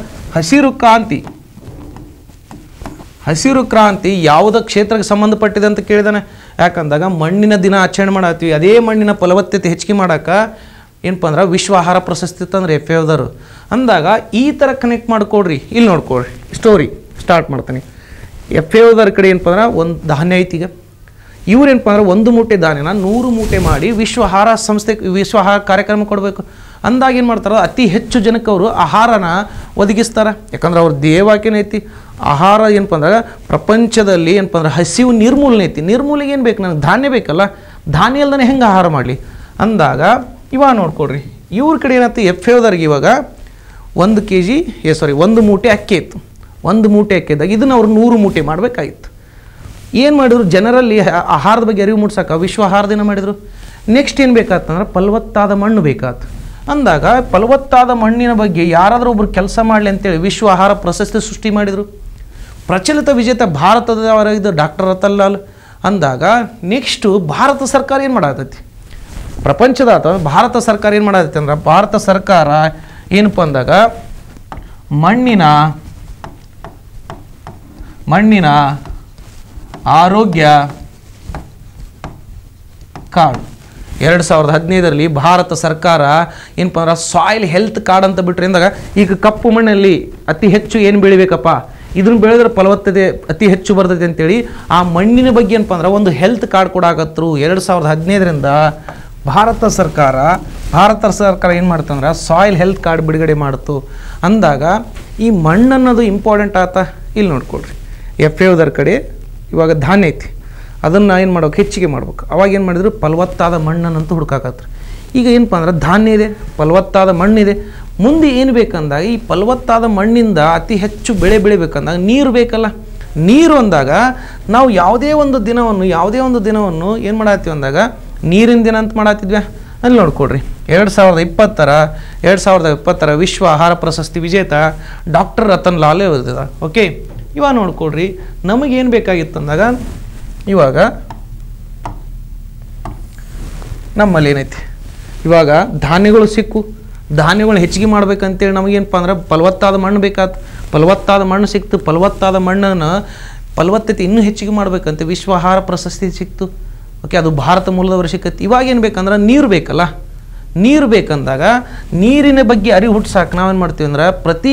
ಹಸಿರು ಕ್ರಾಂತಿ ಯಾವುದ ಕ್ಷೇತ್ರಕ್ಕೆ ಸಂಬಂಧಪಟ್ಟಿದೆ ಅಂತ ಕೇಳಿದಾನೆ. ಯಾಕಂದಾಗ ಮಣ್ಣಿನ ದಿನ ಆಚರಣೆ ಮಾಡತ್ತೀವಿ. ಅದೇ ಮಣ್ಣಿನ ಫಲವತ್ತತೆ ಹೆಚ್ಚಿಗೆ ಮಾಡೋಕೆ ಏನಪ್ಪ ಅಂದ್ರೆ ವಿಶ್ವ ಆಹಾರ ಪ್ರಶಸ್ತಿ ತಂದ್ರೆ FAOದವರು ಅಂದಾಗ ಈ ಥರ ಕನೆಕ್ಟ್ ಮಾಡ್ಕೊಡ್ರಿ. ಇಲ್ಲಿ ನೋಡ್ಕೊಳ್ರಿ, ಸ್ಟೋರಿ ಸ್ಟಾರ್ಟ್ ಮಾಡ್ತೀನಿ. FAOದವ್ರ ಕಡೆ ಏನಪ್ಪ ಅಂದ್ರೆ ಒಂದು ಧಾನ್ಯ ಐತಿ. ಈಗ ಇವ್ರು ಏನಪ್ಪ ಅಂದ್ರೆ 1 ಮೂಟೆ ಧಾನ್ಯನ 100 ಮೂಟೆ ಮಾಡಿ ವಿಶ್ವ ಆಹಾರ ಕಾರ್ಯಕ್ರಮ ಕೊಡಬೇಕು ಅಂದಾಗ ಏನು ಮಾಡ್ತಾರೆ? ಅತಿ ಹೆಚ್ಚು ಜನಕ್ಕೆ ಅವರು ಆಹಾರನ ಒದಗಿಸ್ತಾರೆ. ಯಾಕಂದ್ರೆ ಅವ್ರ ದೇವಾಕ್ಯನೇ ಐತಿ ಆಹಾರ. ಏನಪ್ಪ ಅಂದಾಗ ಪ್ರಪಂಚದಲ್ಲಿ ಏನಪ್ಪ ಅಂದ್ರೆ ಹಸಿವು ನಿರ್ಮೂಲನೆ ಐತಿ. ನಿರ್ಮೂಲಿಗೆ ಏನು ಬೇಕು? ನನಗೆ ಧಾನ್ಯ ಬೇಕಲ್ಲ. ಧಾನ್ಯ ಇಲ್ದೇ ಹೆಂಗೆ ಆಹಾರ ಮಾಡಲಿ ಅಂದಾಗ ಇವಾಗ ನೋಡ್ಕೊಡ್ರಿ, ಇವ್ರ ಕಡೆ ಏನಾಯ್ತು? FAOದವ್ರಿಗೆ ಇವಾಗ 1 ಮೂಟೆ ಅಕ್ಕಿ ಇತ್ತು. 1 ಮೂಟೆ ಅಕ್ಕಿದಾಗ ಇದನ್ನು ಅವ್ರು 100 ಮೂಟೆ ಮಾಡಬೇಕಾಗಿತ್ತು. ಏನು ಮಾಡಿದ್ರು? ಜನರಲ್ಲಿ ಆಹಾರದ ಬಗ್ಗೆ ಅರಿವು ಮೂಡ್ಸಕ್ಕೆ ವಿಶ್ವ ಆಹಾರ ದಿನ ಮಾಡಿದರು. ನೆಕ್ಸ್ಟ್ ಏನು ಬೇಕಾತಂದ್ರೆ ಫಲವತ್ತಾದ ಮಣ್ಣು ಬೇಕಾಯ್ತು. ಅಂದಾಗ ಫಲವತ್ತಾದ ಮಣ್ಣಿನ ಬಗ್ಗೆ ಯಾರಾದರೂ ಒಬ್ರು ಕೆಲಸ ಮಾಡಲಿ ಅಂತೇಳಿ ವಿಶ್ವ ಆಹಾರ ಪ್ರಶಸ್ತಿ ಸೃಷ್ಟಿ ಮಾಡಿದರು. ಪ್ರಚಲಿತ ವಿಜೇತ ಭಾರತದವರಾಗಿದ್ದ ಡಾಕ್ಟರ್ ರತನ್ ಲಾಲ್ ಅಂದಾಗ ನೆಕ್ಸ್ಟು ಭಾರತ ಸರ್ಕಾರ ಏನು ಮಾಡತೈತಿ? ಪ್ರಪಂಚದ ಅಥವಾ ಭಾರತ ಸರ್ಕಾರ ಏನು ಮಾಡತೈತಿ ಅಂದ್ರೆ ಭಾರತ ಸರ್ಕಾರ ಏನಪ್ಪ ಅಂದಾಗ ಮಣ್ಣಿನ ಆರೋಗ್ಯ ಕಾರ್ಡ್ 2015ರಲ್ಲಿ ಭಾರತ ಸರ್ಕಾರ ಏನಪ್ಪ ಅಂದ್ರೆ ಸಾಯಿಲ್ ಹೆಲ್ತ್ ಕಾರ್ಡ್ ಅಂತ ಬಿಟ್ಟರೆ ಅಂದಾಗ ಈಗ ಕಪ್ಪು ಮಣ್ಣಲ್ಲಿ ಅತಿ ಹೆಚ್ಚು ಏನು ಬೆಳಿಬೇಕಪ್ಪ, ಇದನ್ನು ಬೆಳೆದ್ರೆ ಫಲವತ್ತತೆ ಅತಿ ಹೆಚ್ಚು ಬರ್ತೈತೆ ಅಂತೇಳಿ ಆ ಮಣ್ಣಿನ ಬಗ್ಗೆ ಏನಪ್ಪ ಅಂದ್ರೆ ಒಂದು ಹೆಲ್ತ್ ಕಾರ್ಡ್ ಕೊಡಾಕತ್ರು. 2015ರಿಂದ ಭಾರತ ಸರ್ಕಾರ ಏನು ಮಾಡ್ತಂದ್ರೆ ಸಾಯಿಲ್ ಹೆಲ್ತ್ ಕಾರ್ಡ್ ಬಿಡುಗಡೆ ಮಾಡ್ತು. ಅಂದಾಗ ಈ ಮಣ್ಣನ್ನೋದು ಇಂಪಾರ್ಟೆಂಟ್ ಆತ. ಇಲ್ಲಿ ನೋಡ್ಕೊಳ್ರಿ, FAOದವ್ರ ಕಡೆ ಇವಾಗ ಧಾನ್ಯ ಐತಿ, ಅದನ್ನು ಏನು ಮಾಡ್ಬೇಕು? ಹೆಚ್ಚಿಗೆ ಮಾಡ್ಬೇಕು. ಅವಾಗ ಏನು ಮಾಡಿದ್ರು? ಫಲವತ್ತಾದ ಮಣ್ಣನ್ನಂತೂ ಹುಡುಕಾಕತ್ರು. ಈಗ ಏನಪ್ಪ ಅಂದ್ರೆ ಧಾನ್ಯ ಇದೆ, ಫಲವತ್ತಾದ ಮಣ್ಣಿದೆ. ಮುಂದೆ ಏನು ಬೇಕಂದಾಗ ಈ ಫಲವತ್ತಾದ ಮಣ್ಣಿಂದ ಅತಿ ಹೆಚ್ಚು ಬೆಳೆ ಬೆಳಿಬೇಕಂದಾಗ ನೀರು ಬೇಕಲ್ಲ. ನೀರು ಅಂದಾಗ ನಾವು ಯಾವುದೇ ಒಂದು ದಿನವನ್ನು ಏನು ಮಾಡತ್ತೀವಿ ಅಂದಾಗ ನೀರಿನ ದಿನ ಅಂತ ಮಾಡತ್ತಿದ್ವಿ. ಅಲ್ಲಿ ನೋಡ್ಕೊಡ್ರಿ, 2020ರ ವಿಶ್ವ ಆಹಾರ ಪ್ರಶಸ್ತಿ ವಿಜೇತ ಡಾಕ್ಟರ್ ರತನ್ ಲಾಲ್ ಇರ್ತಿದ. ಓಕೆ, ಇವಾಗ ನೋಡ್ಕೊಡ್ರಿ, ನಮಗೇನು ಬೇಕಾಗಿತ್ತು ಅಂದಾಗ ಇವಾಗ ನಮ್ಮಲ್ಲಿ ಏನೈತಿ? ಇವಾಗ ಧಾನ್ಯಗಳು ಧಾನ್ಯಗಳು ಹೆಚ್ಚಿಗೆ ಮಾಡ್ಬೇಕಂತೇಳಿ ನಮಗೇನಪ್ಪ ಅಂದ್ರೆ ಫಲವತ್ತಾದ ಮಣ್ಣು ಬೇಕಾಯ್ತು. ಫಲವತ್ತಾದ ಮಣ್ಣು ಸಿಕ್ತು. ಫಲವತ್ತಾದ ಮಣ್ಣನ್ನು ಫಲವತ್ತತೆ ಇನ್ನೂ ಹೆಚ್ಚಿಗೆ ಮಾಡ್ಬೇಕಂತ ವಿಶ್ವ ಆಹಾರ ಪ್ರಶಸ್ತಿ ಸಿಕ್ತು. ಓಕೆ, ಅದು ಭಾರತ ಮೂಲದವರು ಸಿಕ್ಕತ್ತೆ. ಇವಾಗ ಏನು ಬೇಕಂದ್ರೆ ನೀರು ಬೇಕಲ್ಲ. ನೀರು ಬೇಕಂದಾಗ ನೀರಿನ ಬಗ್ಗೆ ಅರಿವು ಹುಟ್ಟಿಸಾಕ ನಾವೇನು ಮಾಡ್ತೀವಿ ಅಂದ್ರೆ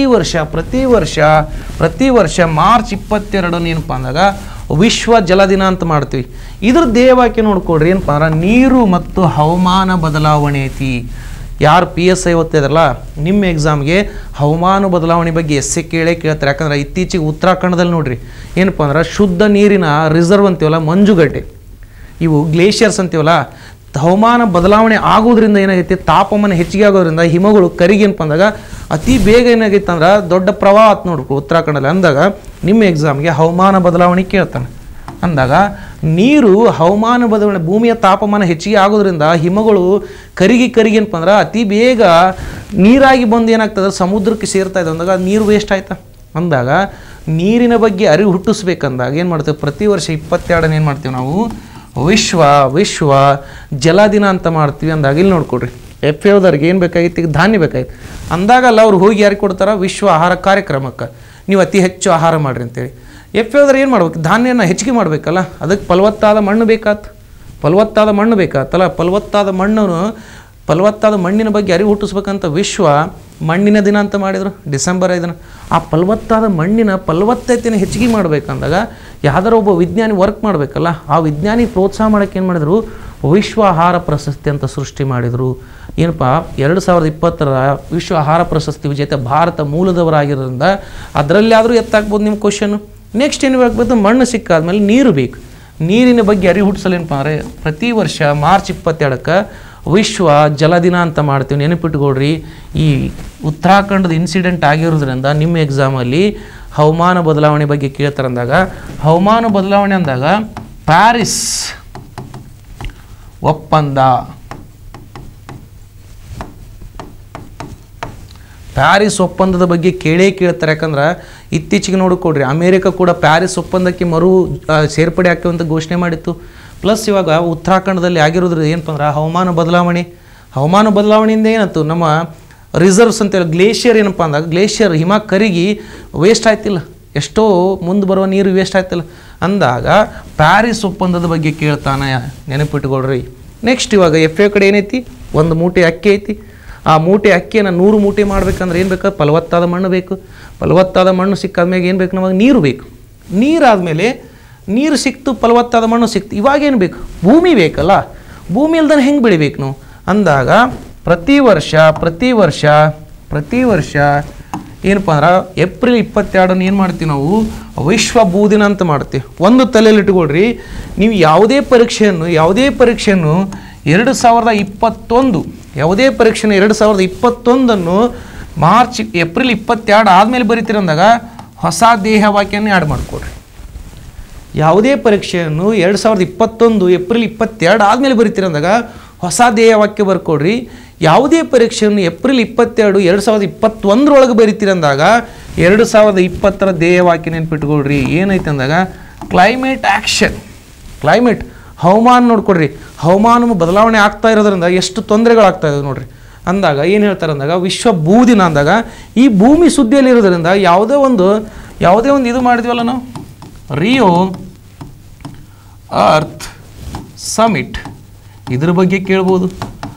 ಪ್ರತಿ ವರ್ಷ ಮಾರ್ಚ್ 22 ಏನಪ್ಪ ಅಂದಾಗ ವಿಶ್ವ ಜಲ ದಿನ ಅಂತ ಮಾಡ್ತೀವಿ. ಇದ್ರ ಧ್ಯೇಯವಾಕ್ಯ ನೋಡ್ಕೊಡ್ರಿ ಏನಪ್ಪ ಅಂದ್ರೆ ನೀರು ಮತ್ತು ಹವಾಮಾನ ಬದಲಾವಣೆ ಐತಿ. ಯಾರು PSI ಓದ್ತಿದ್ರಲ್ಲ ನಿಮ್ಮ ಎಕ್ಸಾಮ್ಗೆ ಹವಾಮಾನ ಬದಲಾವಣೆ ಬಗ್ಗೆ ಎಸ್ಸೆ ಕೇಳ್ತಾರೆ. ಯಾಕಂದ್ರೆ ಇತ್ತೀಚೆಗೆ ಉತ್ತರಾಖಂಡದಲ್ಲಿ ನೋಡ್ರಿ ಏನಪ್ಪ ಅಂದ್ರೆ ಶುದ್ಧ ನೀರಿನ ರಿಸರ್ವ್ ಅಂತೀವಲ್ಲ, ಮಂಜುಗಡ್ಡೆ, ಇವು ಗ್ಲೇಷಿಯರ್ಸ್ ಅಂತೀವಲ್ಲ, ಹವಾಮಾನ ಬದಲಾವಣೆ ಆಗೋದ್ರಿಂದ ಏನಾಗೈತಿ, ತಾಪಮಾನ ಹೆಚ್ಚಿಗೆ ಆಗೋದ್ರಿಂದ ಹಿಮಗಳು ಕರಿಗಿ ಏನಪ್ಪ ಅಂದಾಗ ಅತಿ ಬೇಗ ಏನಾಗೈತೆ ಅಂದ್ರೆ ದೊಡ್ಡ ಪ್ರವಾಹ ಆತ್ ನೋಡ್ರಿ ಉತ್ತರಾಖಂಡದಲ್ಲಿ. ಅಂದಾಗ ನಿಮ್ಮ ಎಕ್ಸಾಮ್ಗೆ ಹವಾಮಾನ ಬದಲಾವಣೆ ಕೇಳ್ತಾನೆ. ಅಂದಾಗ ನೀರು ಹವಾಮಾನ ಬದಲಾವಣೆ, ಭೂಮಿಯ ತಾಪಮಾನ ಹೆಚ್ಚಿಗೆ ಆಗೋದ್ರಿಂದ ಹಿಮಗಳು ಕರಿಗಿ ಏನಪ್ಪ ಅಂದ್ರೆ ಅತಿ ಬೇಗ ನೀರಾಗಿ ಬಂದು ಏನಾಗ್ತದೆ ಸಮುದ್ರಕ್ಕೆ ಸೇರ್ತಾ ಇದೆ. ಅಂದಾಗ ನೀರು ವೇಸ್ಟ್ ಆಯ್ತಾ. ಅಂದಾಗ ನೀರಿನ ಬಗ್ಗೆ ಅರಿವು ಹುಟ್ಟಿಸ್ಬೇಕಂದಾಗ ಏನು ಮಾಡ್ತೇವೆ, ಪ್ರತಿ ವರ್ಷ 22 ಏನು ಮಾಡ್ತೀವಿ ನಾವು ವಿಶ್ವ ಜಲ ದಿನ ಅಂತ ಮಾಡ್ತೀವಿ. ಅಂದಾಗ ಇಲ್ಲಿ ನೋಡ್ಕೊಡ್ರಿ FAOದವ್ರಿಗೆ ಏನು ಬೇಕಾಗಿತ್ತು, ಈಗ ಧಾನ್ಯ ಬೇಕಾಗಿತ್ತು. ಅಂದಾಗಲ್ಲ ಅವ್ರು ಹೋಗಿ ಯಾರಿಗೆ ಕೊಡ್ತಾರ, ವಿಶ್ವ ಆಹಾರ ಕಾರ್ಯಕ್ರಮಕ್ಕೆ ನೀವು ಅತಿ ಹೆಚ್ಚು ಆಹಾರ ಮಾಡಿರಿ ಅಂತೇಳಿ. FAOದವ್ರು ಏನು ಮಾಡ್ಬೇಕು, ಧಾನ್ಯನ ಹೆಚ್ಚಿಗೆ ಮಾಡಬೇಕಲ್ಲ, ಅದಕ್ಕೆ ಫಲವತ್ತಾದ ಮಣ್ಣು ಬೇಕಾತಲ್ಲ. ಫಲವತ್ತಾದ ಮಣ್ಣಿನ ಬಗ್ಗೆ ಅರಿವು ಹುಟ್ಟಿಸ್ಬೇಕಂತ ವಿಶ್ವ ಮಣ್ಣಿನ ದಿನ ಅಂತ ಮಾಡಿದರು ಡಿಸೆಂಬರ್ 5. ಆ ಫಲವತ್ತಾದ ಮಣ್ಣಿನ ಫಲವತ್ತತೆಯನ್ನು ಹೆಚ್ಚಿಗೆ ಮಾಡಬೇಕಂದಾಗ ಯಾವ್ದಾರ ಒಬ್ಬ ವಿಜ್ಞಾನಿ ವರ್ಕ್ ಮಾಡಬೇಕಲ್ಲ, ಆ ವಿಜ್ಞಾನಿ ಪ್ರೋತ್ಸಾಹ ಮಾಡೋಕ್ಕೆ ಏನು ಮಾಡಿದರು, ವಿಶ್ವ ಆಹಾರ ಪ್ರಶಸ್ತಿ ಅಂತ ಸೃಷ್ಟಿ ಮಾಡಿದರು. ಏನಪ್ಪ 2020 ವಿಶ್ವ ಆಹಾರ ಪ್ರಶಸ್ತಿ ವಿಜೇತ ಭಾರತ ಮೂಲದವರಾಗಿರೋದ್ರಿಂದ ಅದರಲ್ಲಿ ಆದರೂ ಎತ್ತಾಕ್ಬೋದು ನಿಮ್ಮ ಕ್ವಶನ್ನು. ನೆಕ್ಸ್ಟ್ ಏನು ಬೇಕು, ಮಣ್ಣು ಸಿಕ್ಕಾದ್ಮೇಲೆ ನೀರು ಬೇಕು. ನೀರಿನ ಬಗ್ಗೆ ಅರಿವು ಹುಟ್ಟಿಸಲು ಏನಪ್ಪ ಅಂದರೆ ಪ್ರತಿ ವರ್ಷ ಮಾರ್ಚ್ 22 ವಿಶ್ವ ಜಲ ದಿನ ಅಂತ ಮಾಡ್ತೀವಿ. ನೆನಪಿಟ್ಕೊಳ್ರಿ, ಈ ಉತ್ತರಾಖಂಡದ ಇನ್ಸಿಡೆಂಟ್ ಆಗಿರೋದ್ರಿಂದ ನಿಮ್ಮ ಎಕ್ಸಾಮಲ್ಲಿ ಹವಾಮಾನ ಬದಲಾವಣೆ ಬಗ್ಗೆ ಕೇಳ್ತಾರೆ. ಅಂದಾಗ ಹವಾಮಾನ ಬದಲಾವಣೆ ಅಂದಾಗ ಪ್ಯಾರಿಸ್ ಒಪ್ಪಂದದ ಬಗ್ಗೆ ಕೇಳ್ತಾರೆ. ಯಾಕಂದ್ರೆ ಇತ್ತೀಚೆಗೆ ನೋಡಿಕೊಡ್ರಿ ಅಮೇರಿಕ ಕೂಡ ಪ್ಯಾರಿಸ್ ಒಪ್ಪಂದಕ್ಕೆ ಸೇರ್ಪಡೆ ಆಗ್ತೇವೆ ಅಂತ ಘೋಷಣೆ ಮಾಡಿತ್ತು. ಪ್ಲಸ್ ಇವಾಗ ಉತ್ತರಾಖಂಡದಲ್ಲಿ ಆಗಿರೋದ್ರಿಂದ ಏನಪ್ಪ ಅಂದ್ರೆ ಹವಾಮಾನ ಬದಲಾವಣೆಯಿಂದ ಏನಾಯ್ತು, ನಮ್ಮ ರಿಸರ್ವ್ಸ್ ಅಂತೇಳಿ ಗ್ಲೇಷಿಯರ್ ಏನಪ್ಪ ಅಂದಾಗ ಗ್ಲೇಷಿಯರ್ ಹಿಮ ಕರಿಗಿ ವೇಸ್ಟ್ ಆಯ್ತಿಲ್ಲ, ಎಷ್ಟೋ ಮುಂದೆ ಬರುವ ನೀರು ವೇಸ್ಟ್ ಆಯ್ತಿಲ್ಲ. ಅಂದಾಗ ಪ್ಯಾರಿಸ್ ಒಪ್ಪಂದದ ಬಗ್ಗೆ ಕೇಳ್ತಾನೆ, ನೆನಪಿಟ್ಕೊಳ್ರಿ. ನೆಕ್ಸ್ಟ್ ಇವಾಗ FAO ಕಡೆ ಏನೈತಿ, ಒಂದು ಮೂಟೆ ಅಕ್ಕಿ ಐತಿ. ಆ ಮೂಟೆ ಅಕ್ಕಿಯನ್ನು 100 ಮೂಟೆ ಮಾಡ್ಬೇಕಂದ್ರೆ ಏನು ಬೇಕು, ಫಲವತ್ತಾದ ಮಣ್ಣು ಬೇಕು. ಫಲವತ್ತಾದ ಮಣ್ಣು ಸಿಕ್ಕಾದ್ಮೇಲೆ ಏನು ಬೇಕು, ನಮಗೆ ನೀರು ಬೇಕು. ನೀರಾದಮೇಲೆ ನೀರು ಸಿಕ್ತು, ಫಲವತ್ತಾದ ಮಣ್ಣು ಸಿಕ್ತು, ಇವಾಗೇನು ಬೇಕು, ಭೂಮಿ ಬೇಕಲ್ಲ. ಭೂಮಿ ಇಲ್ದಾನೆ ಹೆಂಗೆ ಬೆಳಿಬೇಕು ನಾವು. ಅಂದಾಗ ಪ್ರತಿ ವರ್ಷ ಏನಪ್ಪ ಅಂದ್ರೆ ಏಪ್ರಿಲ್ 22 ಏನು ಮಾಡ್ತೀವಿ ನಾವು, ವಿಶ್ವ ಭೂದಿನ ಅಂತ ಮಾಡ್ತೀವಿ. ಒಂದು ತಲೆಯಲ್ಲಿ ಇಟ್ಕೊಳ್ರಿ, ನೀವು ಯಾವುದೇ ಪರೀಕ್ಷೆಯನ್ನು 2021 ಏಪ್ರಿಲ್ 22 ಆದಮೇಲೆ ಬರೀತೀರಂದಾಗ ಹೊಸ ದೇಹವಾಕ್ಯನ ಆ್ಯಡ್ ಮಾಡಿಕೊಡ್ರಿ. ಯಾವುದೇ ಪರೀಕ್ಷೆಯನ್ನು 2021 ಏಪ್ರಿಲ್ 22 ಆದಮೇಲೆ ಬರೀತೀರಂದಾಗ ಹೊಸ ದೇಹವಾಕ್ಯ ಬರ್ಕೊಡ್ರಿ. ಯಾವುದೇ ಪರೀಕ್ಷೆಯನ್ನು ಏಪ್ರಿಲ್ 22 2021 ಬರೀತೀರಂದಾಗ 2020 ದೇಹವಾಕ್ಯ ನೆನ್ಪಿಟ್ಕೊಳ್ರಿ. ಏನೈತೆ ಅಂದಾಗ ಕ್ಲೈಮೇಟ್ ಆ್ಯಕ್ಷನ್, ಹವಾಮಾನ ನೋಡ್ಕೊಡ್ರಿ. ಹವಾಮಾನ ಬದಲಾವಣೆ ಆಗ್ತಾ ಇರೋದ್ರಿಂದ ಎಷ್ಟು ತೊಂದರೆಗಳಾಗ್ತಾ ಇದೆ ನೋಡ್ರಿ. ಅಂದಾಗ ಏನು ಹೇಳ್ತಾರೆ ಅಂದಾಗ ವಿಶ್ವ ಭೂದಿನ ಅಂದಾಗ ಈ ಭೂಮಿ ಸುದ್ದಿಯಲ್ಲಿ ಇರೋದ್ರಿಂದ ಯಾವುದೇ ಒಂದು ಇದು ಮಾಡಿದ್ವಲ್ಲ ನಾವು, ರಿಯೋ ಅರ್ತ್ ಸಮಿಟ್, ಇದ್ರ ಬಗ್ಗೆ ಕೇಳ್ಬೋದು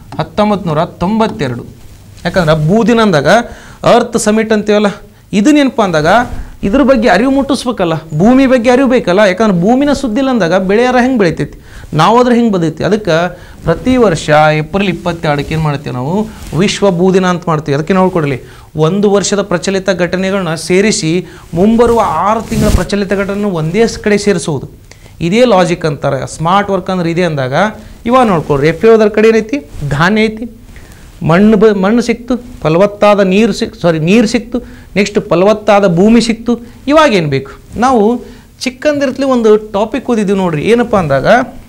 1992. ಯಾಕಂದ್ರೆ ಭೂದಿನ ಅಂದಾಗ ಅರ್ತ್ ಸಮಿಟ್ ಅಂತೀವಲ್ಲ, ಇದನ್ನೇನಪ್ಪ ಅಂದಾಗ ಇದ್ರ ಬಗ್ಗೆ ಅರಿವು ಮುಟ್ಟಿಸ್ಬೇಕಲ್ಲ, ಭೂಮಿ ಬಗ್ಗೆ ಅರಿವು ಬೇಕಲ್ಲ. ಯಾಕಂದ್ರೆ ಭೂಮಿನ ಸುದ್ದಿಲ್ಲ ಅಂದಾಗ ಬೆಳೆಯಾರ ಹೆಂಗೆ ಬೆಳಿತೈತಿ, ನಾವಾದ್ರೆ ಹೆಂಗೆ ಬದೈತಿ. ಅದಕ್ಕೆ ಪ್ರತಿ ವರ್ಷ ಏಪ್ರಿಲ್ 22 ಏನು ಮಾಡ್ತೀವಿ ನಾವು, ವಿಶ್ವ ಭೂದಿನ ಅಂತ ಮಾಡ್ತೀವಿ. ಅದಕ್ಕೆ ನೋಡ್ಕೊಡ್ಲಿ, 1 ವರ್ಷದ ಪ್ರಚಲಿತ ಘಟನೆಗಳನ್ನ ಸೇರಿಸಿ ಮುಂಬರುವ 6 ತಿಂಗಳ ಪ್ರಚಲಿತ ಘಟನೆ ಒಂದೇ ಕಡೆ ಸೇರಿಸುವುದು. ಇದೇ ಲಾಜಿಕ್ ಅಂತಾರೆ. ಸ್ಮಾರ್ಟ್ ವರ್ಕ್ ಅಂದ್ರೆ ಇದೆ ಅಂದಾಗ ಇವಾಗ ನೋಡ್ಕೊಡ್ರಿ, FAOದರ ಕಡೆ ಏನೈತಿ, ಧಾನ್ಯ ಐತಿ, ಮಣ್ಣು ಸಿಕ್ತು, ಫಲವತ್ತಾದ ನೀರು ಸಿಕ್ತು, ನೆಕ್ಸ್ಟ್ ಫಲವತ್ತಾದ ಭೂಮಿ ಸಿಕ್ತು. ಇವಾಗೇನು ಬೇಕು, ನಾವು ಚಿಕ್ಕಂದಿರ್ತಲಿ ಒಂದು ಟಾಪಿಕ್ ಓದಿದ್ದೀವಿ ನೋಡ್ರಿ. ಏನಪ್ಪ ಅಂದಾಗ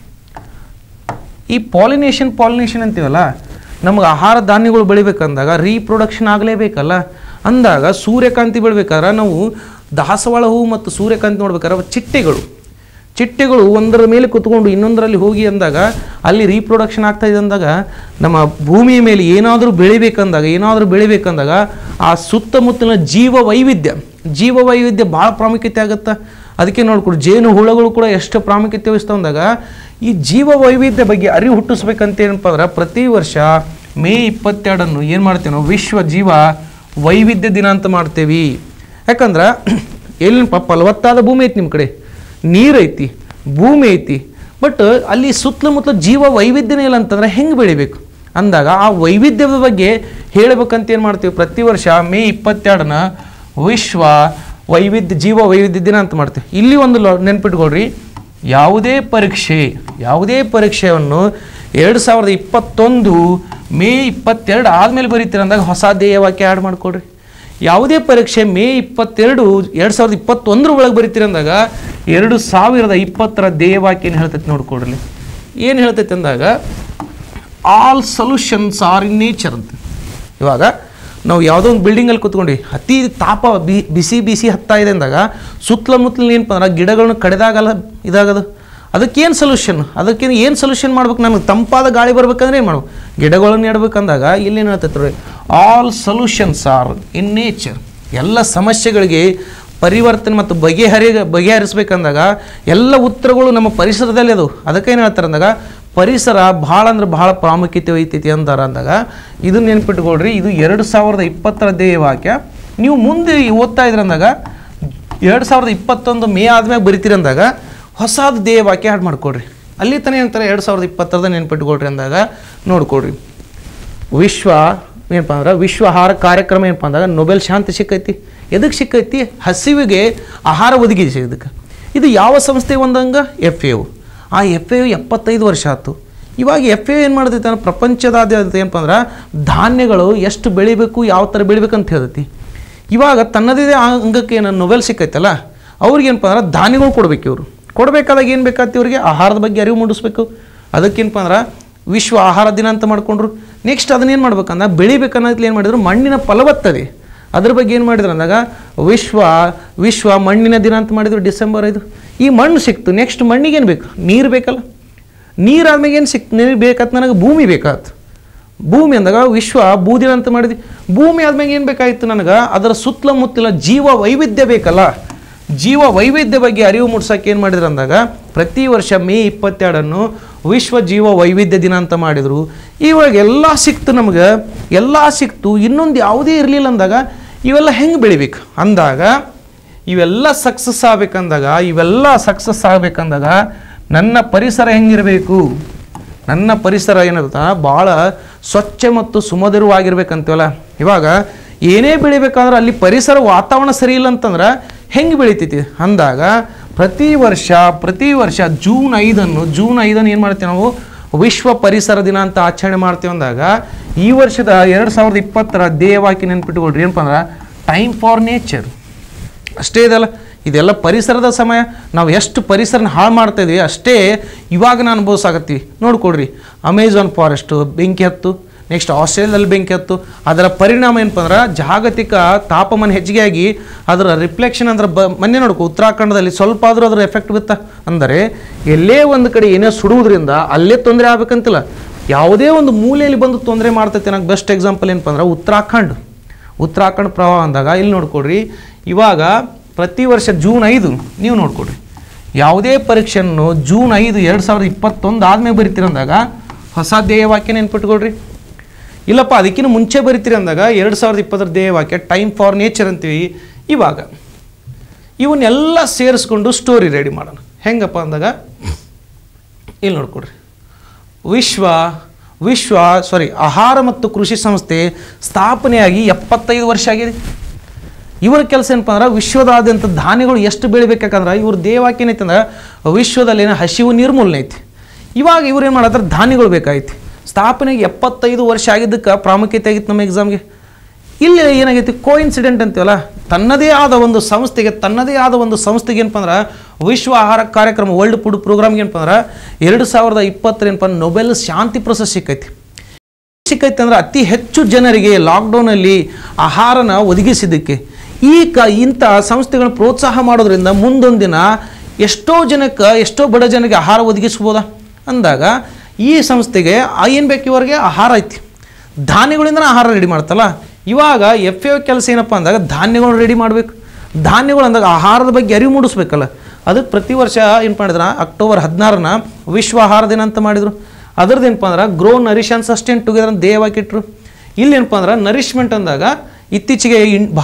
ಈ ಪಾಲಿನೇಷನ್ ಅಂತೀವಲ್ಲ, ನಮಗೆ ಆಹಾರ ಧಾನ್ಯಗಳು ಬೆಳಿಬೇಕಂದಾಗ ರೀಪ್ರೊಡಕ್ಷನ್ ಆಗಲೇಬೇಕಲ್ಲ. ಅಂದಾಗ ಸೂರ್ಯಕಾಂತಿ ಬೆಳಿಬೇಕಾದ್ರೆ ನಾವು ದಾಸವಾಳ ಹೂವು ಮತ್ತು ಸೂರ್ಯಕಾಂತಿ ನೋಡ್ಬೇಕಾದ್ರೆ ಚಿಟ್ಟೆಗಳು ಒಂದರ ಮೇಲೆ ಕುತ್ಕೊಂಡು ಇನ್ನೊಂದರಲ್ಲಿ ಹೋಗಿ ಅಂದಾಗ ಅಲ್ಲಿ ರೀಪ್ರೊಡಕ್ಷನ್ ಆಗ್ತಾ ಇದೆ. ಅಂದಾಗ ನಮ್ಮ ಭೂಮಿಯ ಮೇಲೆ ಏನಾದರೂ ಬೆಳಿಬೇಕಂದಾಗ ಆ ಸುತ್ತಮುತ್ತಲಿನ ಜೀವ ವೈವಿಧ್ಯ ಭಾಳ ಪ್ರಾಮುಖ್ಯತೆ ಆಗುತ್ತೆ. ಅದಕ್ಕೆ ನೋಡ್ಕೊಡು, ಜೇನು ಹುಳಗಳು ಕೂಡ ಎಷ್ಟು ಪ್ರಾಮುಖ್ಯತೆ ವಹಿಸ್ತಾ ಅಂದಾಗ ಈ ಜೀವ ವೈವಿಧ್ಯ ಬಗ್ಗೆ ಅರಿವು ಹುಟ್ಟಿಸ್ಬೇಕಂತ ಏನಪ್ಪ ಅಂದ್ರೆ ಪ್ರತಿ ವರ್ಷ ಮೇ 22 ಏನು ಮಾಡ್ತೀವಿ ನಾವು ವಿಶ್ವ ಜೀವ ವೈವಿಧ್ಯ ದಿನ ಅಂತ ಮಾಡ್ತೇವೆ. ಯಾಕಂದ್ರೆ ಎಲ್ಲಿನಪ್ಪ ಫಲವತ್ತಾದ ಭೂಮಿ ಐತಿ, ನಿಮ್ಮ ಕಡೆ ನೀರು ಐತಿ, ಭೂಮಿ ಐತಿ, ಬಟ್ ಅಲ್ಲಿ ಸುತ್ತಮುತ್ತಲ ಜೀವ ವೈವಿಧ್ಯನೇ ಇಲ್ಲ ಅಂತಂದ್ರೆ ಹೆಂಗೆ ಬೆಳಿಬೇಕು ಅಂದಾಗ ಆ ವೈವಿಧ್ಯದ ಬಗ್ಗೆ ಹೇಳಬೇಕಂತ ಏನು ಮಾಡ್ತೀವಿ, ಪ್ರತಿ ವರ್ಷ ಮೇ 22ನ ವಿಶ್ವ ಜೀವ ವೈವಿಧ್ಯ ದಿನ ಅಂತ ಮಾಡ್ತೀವಿ. ಇಲ್ಲಿ ಒಂದು ನೆನ್ಪಿಟ್ಕೊಳ್ರಿ, ಯಾವುದೇ ಪರೀಕ್ಷೆಯನ್ನು 2021 ಮೇ 22 ಆದಮೇಲೆ ಬರೀತೀರ ಅಂದಾಗ ಹೊಸ ಧ್ಯೇಯವಾಕ್ಯ ಆ್ಯಡ್ ಮಾಡ್ಕೊಡ್ರಿ. ಯಾವುದೇ ಪರೀಕ್ಷೆ ಮೇ 22 2021 ಒಳಗೆ ಬರೀತೀರ ಅಂದಾಗ 2020 ಧ್ಯೇಯವಾಕ್ಯ ಏನು ಹೇಳ್ತೈತೆ ನೋಡ್ಕೊಡ್ರಿ. ಏನು ಹೇಳ್ತೈತೆ ಅಂದಾಗ all solutions are in nature ಅಂತ. ಇವಾಗ ನಾವು ಯಾವುದೋ ಒಂದು ಬಿಲ್ಡಿಂಗಲ್ಲಿ ಕೂತ್ಕೊಂಡು ಅತಿ ತಾಪ ಬಿಸಿ ಹತ್ತಾ ಇದೆ ಅಂದಾಗ ಸುತ್ತಮುತ್ತಲು ಏನಪ್ಪ ಅಂದ್ರೆ ಗಿಡಗಳನ್ನ ಕಡಿದಾಗಲ್ಲ ಇದಾಗದು. ಅದಕ್ಕೇನು ಸೊಲ್ಯೂಷನ್, ಏನು ಸೊಲ್ಯೂಷನ್ ಮಾಡ್ಬೇಕು, ನನಗೆ ತಂಪಾದ ಗಾಳಿ ಬರ್ಬೇಕಂದ್ರೆ ಏನು ಮಾಡ್ಬೇಕು, ಗಿಡಗಳನ್ನು ನೆಡ್ಬೇಕಂದಾಗ ಇಲ್ಲೇನು ಹೇಳ್ತೈತೆ ರೀ, all solutions are in nature. ಎಲ್ಲ ಸಮಸ್ಯೆಗಳಿಗೆ ಪರಿವರ್ತನೆ ಮತ್ತು ಬಗೆಹರಿಸ್ಬೇಕಂದಾಗ ಎಲ್ಲ ಉತ್ತರಗಳು ನಮ್ಮ ಪರಿಸರದಲ್ಲಿ ಅದು. ಅದಕ್ಕೇನು ಹೇಳ್ತಾರೆ ಅಂದಾಗ ಪರಿಸರ ಭಾಳ ಅಂದ್ರೆ ಭಾಳ ಪ್ರಾಮುಖ್ಯತೆ ವಹಿತೈತಿ ಅಂದಾಗ ಇದನ್ನ ನೆನ್ಪಿಟ್ಕೊಳ್ರಿ. ಇದು 2020 ಧ್ಯೇಯವಾಕ್ಯ. ನೀವು ಮುಂದೆ ಓದ್ತಾ ಇದ್ರಿ ಅಂದಾಗ 2021 ಮೇ ಆದ್ಮೇಲೆ ಬರಿತೀರಿ ಅಂದಾಗ ಹೊಸಾದ ಧ್ಯೇಯವಾಕ್ಯ ಆ್ಯಡ್ ಮಾಡ್ಕೊಡ್ರಿ. ಅಲ್ಲಿ ತನಕ ಏನಂತಾರೆ 2020 ನೆನ್ಪಿಟ್ಕೊಳ್ರಿ ಅಂದಾಗ ನೋಡ್ಕೊಡ್ರಿ. ಏನಪ್ಪ ಅಂದ್ರೆ ವಿಶ್ವ ಆಹಾರ ಕಾರ್ಯಕ್ರಮ ಏನಪ್ಪ ಅಂದಾಗ ನೊಬೆಲ್ ಶಾಂತಿ ಸಿಕ್ಕೈತಿ. ಎದಕ್ಕೆ ಸಿಕ್ಕೈತಿ? ಹಸಿವಿಗೆ ಆಹಾರ ಒದಗಿಸಿ. ಇದಕ್ಕೆ ಇದು ಯಾವ ಸಂಸ್ಥೆ ಒಂದಂಗ FAO. ಆ FAO 75 ವರ್ಷ ಆಯ್ತು. ಇವಾಗ FAO ಏನು ಮಾಡ್ತೈತೆ ಅಂದ್ರೆ ಪ್ರಪಂಚದಾದ್ಯಂತ ಏನಪ್ಪ ಅಂದ್ರೆ ಧಾನ್ಯಗಳು ಎಷ್ಟು ಬೆಳಿಬೇಕು, ಯಾವ ಥರ ಬೆಳಿಬೇಕಂತ ಹೇಳ್ತೈತಿ. ಇವಾಗ ತನ್ನದೇ ಅಂಗಕ್ಕೆ ಏನು ನೊಬೆಲ್ ಸಿಕ್ಕೈತಲ್ಲ, ಅವ್ರಿಗೇನಪ್ಪ ಅಂದ್ರೆ ಧಾನ್ಯಗಳು ಕೊಡ್ಬೇಕು. ಇವರು ಕೊಡಬೇಕಾದಾಗ ಏನು ಬೇಕಾಗ್ತಿ, ಇವರಿಗೆ ಆಹಾರದ ಬಗ್ಗೆ ಅರಿವು ಮೂಡಿಸ್ಬೇಕು. ಅದಕ್ಕೇನಪ್ಪ ಅಂದ್ರೆ ವಿಶ್ವ ಆಹಾರ ದಿನ ಅಂತ ಮಾಡ್ಕೊಂಡ್ರು. ನೆಕ್ಸ್ಟ್ ಅದನ್ನೇನು ಮಾಡ್ಬೇಕಂದ್ರೆ ಬೆಳಿಬೇಕನ್ನೋದ್ರಲ್ಲಿ ಏನು ಮಾಡಿದ್ರು, ಮಣ್ಣಿನ ಫಲವತ್ತತೆ ಅದ್ರ ಬಗ್ಗೆ ಏನು ಮಾಡಿದ್ರು ಅಂದಾಗ ವಿಶ್ವ ಮಣ್ಣಿನ ದಿನ ಅಂತ ಮಾಡಿದ್ರು ಡಿಸೆಂಬರ್ 5. ಈ ಮಣ್ಣು ಸಿಕ್ತು, ನೆಕ್ಸ್ಟ್ ಮಣ್ಣಿಗೆ ಏನು ಬೇಕು, ನೀರು ಬೇಕಲ್ಲ. ನೀರು ಆದ್ಮೇಲೆ ಏನು ಸಿಕ್ತು, ನೀರು ಬೇಕಾಯ್ತು, ನನಗೆ ಭೂಮಿ ಬೇಕಾಯ್ತು. ಭೂಮಿ ಅಂದಾಗ ವಿಶ್ವ ಭೂದಿನ ಅಂತ ಮಾಡಿದ್ವಿ. ಭೂಮಿ ಆದ್ಮೇಲೆ ಏನು ಬೇಕಾಯಿತು, ನನಗೆ ಅದರ ಸುತ್ತಮುತ್ತಲ ಜೀವ ವೈವಿಧ್ಯ ಬೇಕಲ್ಲ. ಜೀವ ವೈವಿಧ್ಯ ಬಗ್ಗೆ ಅರಿವು ಮೂಡ್ಸೋಕೆ ಏನು ಮಾಡಿದ್ರು ಅಂದಾಗ ಪ್ರತಿ ವರ್ಷ ಮೇ 22 ವಿಶ್ವ ಜೀವ ವೈವಿಧ್ಯ ದಿನ ಅಂತ ಮಾಡಿದರು. ಇವಾಗ ಎಲ್ಲ ಸಿಕ್ತು, ನಮಗೆ ಎಲ್ಲ ಸಿಕ್ತು, ಇನ್ನೊಂದು ಯಾವುದೇ ಇರಲಿಲ್ಲ ಅಂದಾಗ ಇವೆಲ್ಲ ಹೆಂಗೆ ಬೆಳಿಬೇಕು ಅಂದಾಗ ಇವೆಲ್ಲ ಸಕ್ಸಸ್ ಆಗಬೇಕಂದಾಗ ನನ್ನ ಪರಿಸರ ಹೆಂಗಿರಬೇಕು, ನನ್ನ ಪರಿಸರ ಏನಿರುತ್ತಾ ಭಾಳ ಸ್ವಚ್ಛ ಮತ್ತು ಸುಮಧುರವಾಗಿರ್ಬೇಕಂತೀವಲ್ಲ. ಇವಾಗ ಏನೇ ಬೆಳಿಬೇಕಾದ್ರೆ ಅಲ್ಲಿ ಪರಿಸರ ವಾತಾವರಣ ಸರಿ ಇಲ್ಲ ಅಂತಂದ್ರೆ ಹೆಂಗೆ ಬೆಳಿತೈತಿ ಅಂದಾಗ ಪ್ರತಿ ವರ್ಷ ಜೂನ್ 5 ಏನು ಮಾಡ್ತೀವಿ ನಾವು, ವಿಶ್ವ ಪರಿಸರ ದಿನ ಅಂತ ಆಚರಣೆ ಮಾಡ್ತೀವಿ ಅಂದಾಗ ಈ ವರ್ಷದ 2020 ಧ್ಯೇಯವಾಕ್ಯ ನೆನ್ಪಿಟ್ಕೊಳ್ರಿ. ಏನಪ್ಪ ಅಂದ್ರೆ ಟೈಮ್ ಫಾರ್ ನೇಚರ್ ಅಷ್ಟೇ ಇದಲ್ಲ. ಇದೆಲ್ಲ ಪರಿಸರದ ಸಮಯ. ನಾವು ಎಷ್ಟು ಪರಿಸರನ ಹಾಳು ಮಾಡ್ತಾ ಇದ್ವಿ ಅಷ್ಟೇ ಇವಾಗ ನಾನು ಅನುಭವಿಸಾಕತ್ತೀವಿ. ನೋಡ್ಕೊಡ್ರಿ, ಅಮೆಝಾನ್ ಫಾರೆಸ್ಟು ಬೆಂಕಿ ಹತ್ತು, ನೆಕ್ಸ್ಟ್ ಆಸ್ಟ್ರೇಲಿಯಾದಲ್ಲಿ ಬೆಂಕಿ ಹತ್ತು. ಅದರ ಪರಿಣಾಮ ಏನಪ್ಪ ಅಂದ್ರೆ ಜಾಗತಿಕ ತಾಪಮಾನ ಹೆಚ್ಚಿಗೆ ಆಗಿ ಅದರ ರಿಫ್ಲೆಕ್ಷನ್ ಅಂದ್ರೆ ಮೊನ್ನೆ ನೋಡ್ಕೊ ಉತ್ತರಾಖಂಡದಲ್ಲಿ ಸ್ವಲ್ಪ ಆದರೂ ಅದರ ಎಫೆಕ್ಟ್ ಬಿತ್ತ. ಅಂದರೆ ಎಲ್ಲೇ ಒಂದು ಕಡೆ ಏನೇ ಸುಡುವುದರಿಂದ ಅಲ್ಲೇ ತೊಂದರೆ ಆಗಬೇಕಂತಿಲ್ಲ, ಯಾವುದೇ ಒಂದು ಮೂಲೆಯಲ್ಲಿ ಬಂದು ತೊಂದರೆ ಮಾಡ್ತೈತೆ. ನನಗೆ ಬೆಸ್ಟ್ ಎಕ್ಸಾಂಪಲ್ ಏನಪ್ಪ ಅಂದ್ರೆ ಉತ್ತರಾಖಂಡ್ ಪ್ರವಾಹ ಅಂದಾಗ ಇಲ್ಲಿ ನೋಡ್ಕೊಡ್ರಿ. ಇವಾಗ ಪ್ರತಿ ವರ್ಷ ಜೂನ್ 5 ನೀವು ನೋಡ್ಕೊಡ್ರಿ, ಯಾವುದೇ ಪರೀಕ್ಷೆಯನ್ನು ಜೂನ್ 5 2021 ಆದ್ಮೇಲೆ ಬರಿತೀರಿ ಅಂದಾಗ ಹೊಸ ಧ್ಯೇಯವಾಕ್ಯ ನೆನ್ಪಿಟ್ಕೊಳ್ರಿ. ಇಲ್ಲಪ್ಪ ಅದಕ್ಕಿಂತ ಮುಂಚೆ ಬರಿತೀರಿ ಅಂದಾಗ 2020 ಧ್ಯೇಯವಾಕ್ಯ ಟೈಮ್ ಫಾರ್ ನೇಚರ್ ಅಂತೀವಿ. ಇವಾಗ ಇವನ್ನೆಲ್ಲ ಸೇರಿಸ್ಕೊಂಡು ಸ್ಟೋರಿ ರೆಡಿ ಮಾಡೋಣ. ಹೆಂಗಪ್ಪ ಅಂದಾಗ ಇಲ್ಲಿ ನೋಡ್ಕೊಡ್ರಿ, ಆಹಾರ ಮತ್ತು ಕೃಷಿ ಸಂಸ್ಥೆ ಸ್ಥಾಪನೆಯಾಗಿ 75 ವರ್ಷ ಆಗಿದೆ. ಇವರ ಕೆಲಸ ಏನಪ್ಪ ಅಂದ್ರೆ ವಿಶ್ವದಾದ್ಯಂತ ಧಾನ್ಯಗಳು ಎಷ್ಟು ಬೆಳಿಬೇಕಂದ್ರೆ ಇವ್ರ ಧ್ಯೇಯವಾಕ್ಯ ಏನೈತೆ ಅಂದ್ರೆ ವಿಶ್ವದಲ್ಲಿ ಹಸಿವು ನಿರ್ಮೂಲನೆ ಐತಿ. ಇವಾಗ ಇವ್ರು ಏನು ಮಾಡತ್ತಾರೆ, ಧಾನ್ಯಗಳು ಬೇಕಾಯ್ತು. ಸ್ಥಾಪನೆಗೆ 75 ವರ್ಷ ಆಗಿದ್ದಕ್ಕೆ ಪ್ರಾಮುಖ್ಯತೆ ಆಗಿತ್ತು ನಮ್ಮ ಎಕ್ಸಾಮ್ಗೆ. ಇಲ್ಲಿ ಏನಾಗೈತಿ, ಕೋಇನ್ಸಿಡೆಂಟ್ ಅಂತೀವಲ್ಲ, ತನ್ನದೇ ಆದ ಒಂದು ಸಂಸ್ಥೆಗೆ ಏನಪ್ಪ ಅಂದ್ರೆ ವಿಶ್ವ ಆಹಾರ ಕಾರ್ಯಕ್ರಮ ವರ್ಲ್ಡ್ ಫುಡ್ ಪ್ರೋಗ್ರಾಮ್ಗೆ ಏನಪ್ಪ ಅಂದ್ರೆ 2020 ಏನಪ್ಪ ನೊಬೆಲ್ ಶಾಂತಿ ಪ್ರಶಸ್ತಿ ಸಿಕ್ಕೈತೆ ಅಂದ್ರೆ ಅತಿ ಹೆಚ್ಚು ಜನರಿಗೆ ಲಾಕ್ಡೌನಲ್ಲಿ ಆಹಾರನ ಒದಗಿಸಿದ್ದಕ್ಕೆ. ಇಂಥ ಸಂಸ್ಥೆಗಳನ್ನ ಪ್ರೋತ್ಸಾಹ ಮಾಡೋದ್ರಿಂದ ಮುಂದೊಂದು ದಿನ ಎಷ್ಟೋ ಬಡ ಜನರಿಗೆ ಆಹಾರ ಒದಗಿಸ್ಬೋದಾ ಅಂದಾಗ ಈ ಸಂಸ್ಥೆಗೆ ಏನು ಬೇಕು, ಇವರಿಗೆ ಆಹಾರ ಐತಿ, ಧಾನ್ಯಗಳಿಂದ ಆಹಾರ ರೆಡಿ ಮಾಡ್ತಲ್ಲ. ಇವಾಗ FAO ಕೆಲಸ ಏನಪ್ಪ ಅಂದಾಗ ಧಾನ್ಯಗಳನ್ನ ರೆಡಿ ಮಾಡಬೇಕು. ಧಾನ್ಯಗಳು ಅಂದಾಗ ಆಹಾರದ ಬಗ್ಗೆ ಅರಿವು ಮೂಡಿಸ್ಬೇಕಲ್ಲ. ಅದಕ್ಕೆ ಪ್ರತಿ ವರ್ಷ ಏನು ಮಾಡಿದ್ರೆ ಅಕ್ಟೋಬರ್ 16 ವಿಶ್ವ ಆಹಾರ ದಿನ ಅಂತ ಮಾಡಿದರು. ಅದರದ್ದು ಏನಪ್ಪ ಅಂದ್ರೆ grow nourish and sustain together ಅಂತ ದೇಹವಾಗಿಟ್ರು. ಇಲ್ಲಿ ಏನಪ್ಪ ಅಂದ್ರೆ ನರಿಶ್ಮೆಂಟ್ ಅಂದಾಗ ಇತ್ತೀಚೆಗೆ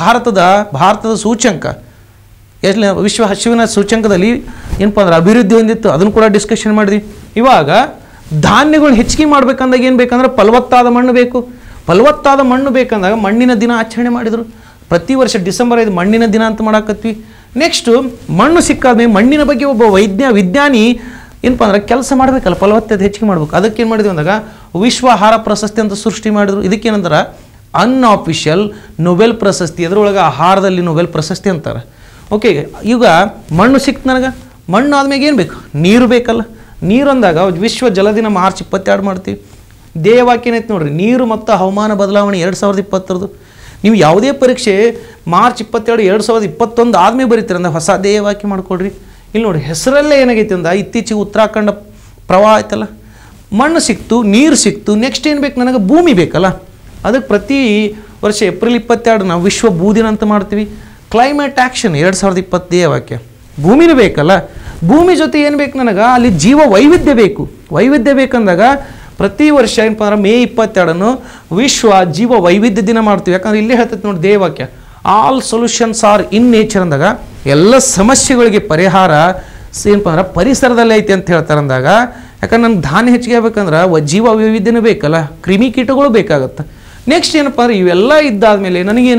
ಭಾರತದ ಸೂಚ್ಯಂಕ ಎಲ್ಲ ವಿಶ್ವ ಹಸಿವಿನ ಸೂಚ್ಯಂಕದಲ್ಲಿ ಏನಪ್ಪ ಅಂದ್ರೆ ಅಭಿವೃದ್ಧಿ ಹೊಂದಿತ್ತು, ಅದನ್ನು ಕೂಡ ಡಿಸ್ಕಷನ್ ಮಾಡಿದ್ವಿ. ಇವಾಗ ಧಾನ್ಯಗಳನ್ನ ಹೆಚ್ಚಿಗೆ ಮಾಡ್ಬೇಕಂದಾಗ ಏನು ಬೇಕಂದ್ರೆ ಫಲವತ್ತಾದ ಮಣ್ಣು ಬೇಕು. ಫಲವತ್ತಾದ ಮಣ್ಣು ಬೇಕಂದಾಗ ಮಣ್ಣಿನ ದಿನ ಆಚರಣೆ ಮಾಡಿದರು. ಪ್ರತಿ ವರ್ಷ ಡಿಸೆಂಬರ್ 5 ಮಣ್ಣಿನ ದಿನ ಅಂತ ಮಾಡಾಕತ್ವಿ. ನೆಕ್ಸ್ಟು ಮಣ್ಣು ಸಿಕ್ಕಾದ್ಮೇಲೆ ಮಣ್ಣಿನ ಬಗ್ಗೆ ಒಬ್ಬ ವಿಜ್ಞಾನಿ ಏನಪ್ಪ ಅಂದ್ರೆ ಕೆಲಸ ಮಾಡಬೇಕಲ್ಲ, ಫಲವತ್ತತೆ ಹೆಚ್ಚಿಗೆ ಮಾಡ್ಬೇಕು. ಅದಕ್ಕೇನು ಮಾಡಿದ್ವಿ ಅಂದಾಗ ವಿಶ್ವ ಆಹಾರ ಪ್ರಶಸ್ತಿ ಅಂತ ಸೃಷ್ಟಿ ಮಾಡಿದ್ರು. ಇದಕ್ಕೇನಂದ್ರೆ ಅನ್ಆಫಿಷಿಯಲ್ ನೊಬೆಲ್ ಪ್ರಶಸ್ತಿ, ಅದರೊಳಗೆ ಆಹಾರದಲ್ಲಿ ನೊಬೆಲ್ ಪ್ರಶಸ್ತಿ ಅಂತಾರೆ. ಓಕೆ, ಈಗ ಮಣ್ಣು ಸಿಕ್ತು ನನಗೆ. ಮಣ್ಣು ಆದ್ಮೇಲೆ ಏನು ಬೇಕು? ನೀರು ಬೇಕಲ್ಲ. ನೀರು ಅಂದಾಗ ವಿಶ್ವ ಜಲ ದಿನ ಮಾರ್ಚ್ 22 ಮಾಡ್ತೀವಿ. ಧ್ಯೇಯವಾಕ್ಯ ಏನೈತೆ ನೋಡ್ರಿ, ನೀರು ಮತ್ತು ಹವಾಮಾನ ಬದಲಾವಣೆ 2020. ನೀವು ಯಾವುದೇ ಪರೀಕ್ಷೆ ಮಾರ್ಚ್ 22, 2021 ಆದ್ಮೇಲೆ ಬರೀತೀರ ಅಂದ್ರೆ ಹೊಸ ಧ್ಯೇಯವಾಕ್ಯ ಮಾಡ್ಕೊಡ್ರಿ. ಇಲ್ಲಿ ನೋಡಿ, ಹೆಸರಲ್ಲೇ ಏನಾಗೈತೆ ಅಂದ ಇತ್ತೀಚೆಗೆ ಉತ್ತರಾಖಂಡ ಪ್ರವಾಹ ಆಯ್ತಲ್ಲ, ಮಣ್ಣು ಸಿಕ್ತು, ನೀರು ಸಿಕ್ತು, ನೆಕ್ಸ್ಟ್ ಏನು ಬೇಕು ನನಗೆ? ಭೂಮಿ ಬೇಕಲ್ಲ. ಅದಕ್ಕೆ ಪ್ರತಿ ವರ್ಷ ಏಪ್ರಿಲ್ 22 ನಾವು ವಿಶ್ವ ಭೂದಿನ ಅಂತ ಮಾಡ್ತೀವಿ. Climate action 2020 ಧ್ಯೇಯವಾಕ್ಯ. ಭೂಮಿನೂ ಬೇಕಲ್ಲ. ಭೂಮಿ ಜೊತೆ ಏನು ಬೇಕು ನನಗೆ? ಅಲ್ಲಿ ಜೀವ ವೈವಿಧ್ಯ ಬೇಕು. ವೈವಿಧ್ಯ ಬೇಕಂದಾಗ ಪ್ರತಿ ವರ್ಷ ಏನಪ್ಪ ಅಂದ್ರೆ ಮೇ 22 ವಿಶ್ವ ಜೀವ ವೈವಿಧ್ಯ ದಿನ ಮಾಡ್ತೀವಿ. ಯಾಕಂದ್ರೆ ಇಲ್ಲೇ ಹೇಳ್ತೈತೆ ನೋಡಿ ಧ್ಯೇಯವಾಕ್ಯ, all solutions are in nature ಅಂದಾಗ ಎಲ್ಲ ಸಮಸ್ಯೆಗಳಿಗೆ ಪರಿಹಾರ ಏನಪ್ಪ ಅಂದ್ರೆ ಪರಿಸರದಲ್ಲೇ ಐತಿ ಅಂತ ಹೇಳ್ತಾರೆ ಅಂದಾಗ. ಯಾಕಂದ್ರೆ ನಮ್ಗೆ ಧಾನ್ಯ ಹೆಚ್ಚಿಗೆ ಆಗ್ಬೇಕಂದ್ರೆ ಜೀವ ವೈವಿಧ್ಯನೂ ಬೇಕಲ್ಲ, ಕ್ರಿಮಿ ಕೀಟಗಳು ಬೇಕಾಗತ್ತೆ. ನೆಕ್ಸ್ಟ್ ಏನಪ್ಪ ಅಂದ್ರೆ ಇವೆಲ್ಲ ಇದ್ದಾದಮೇಲೆ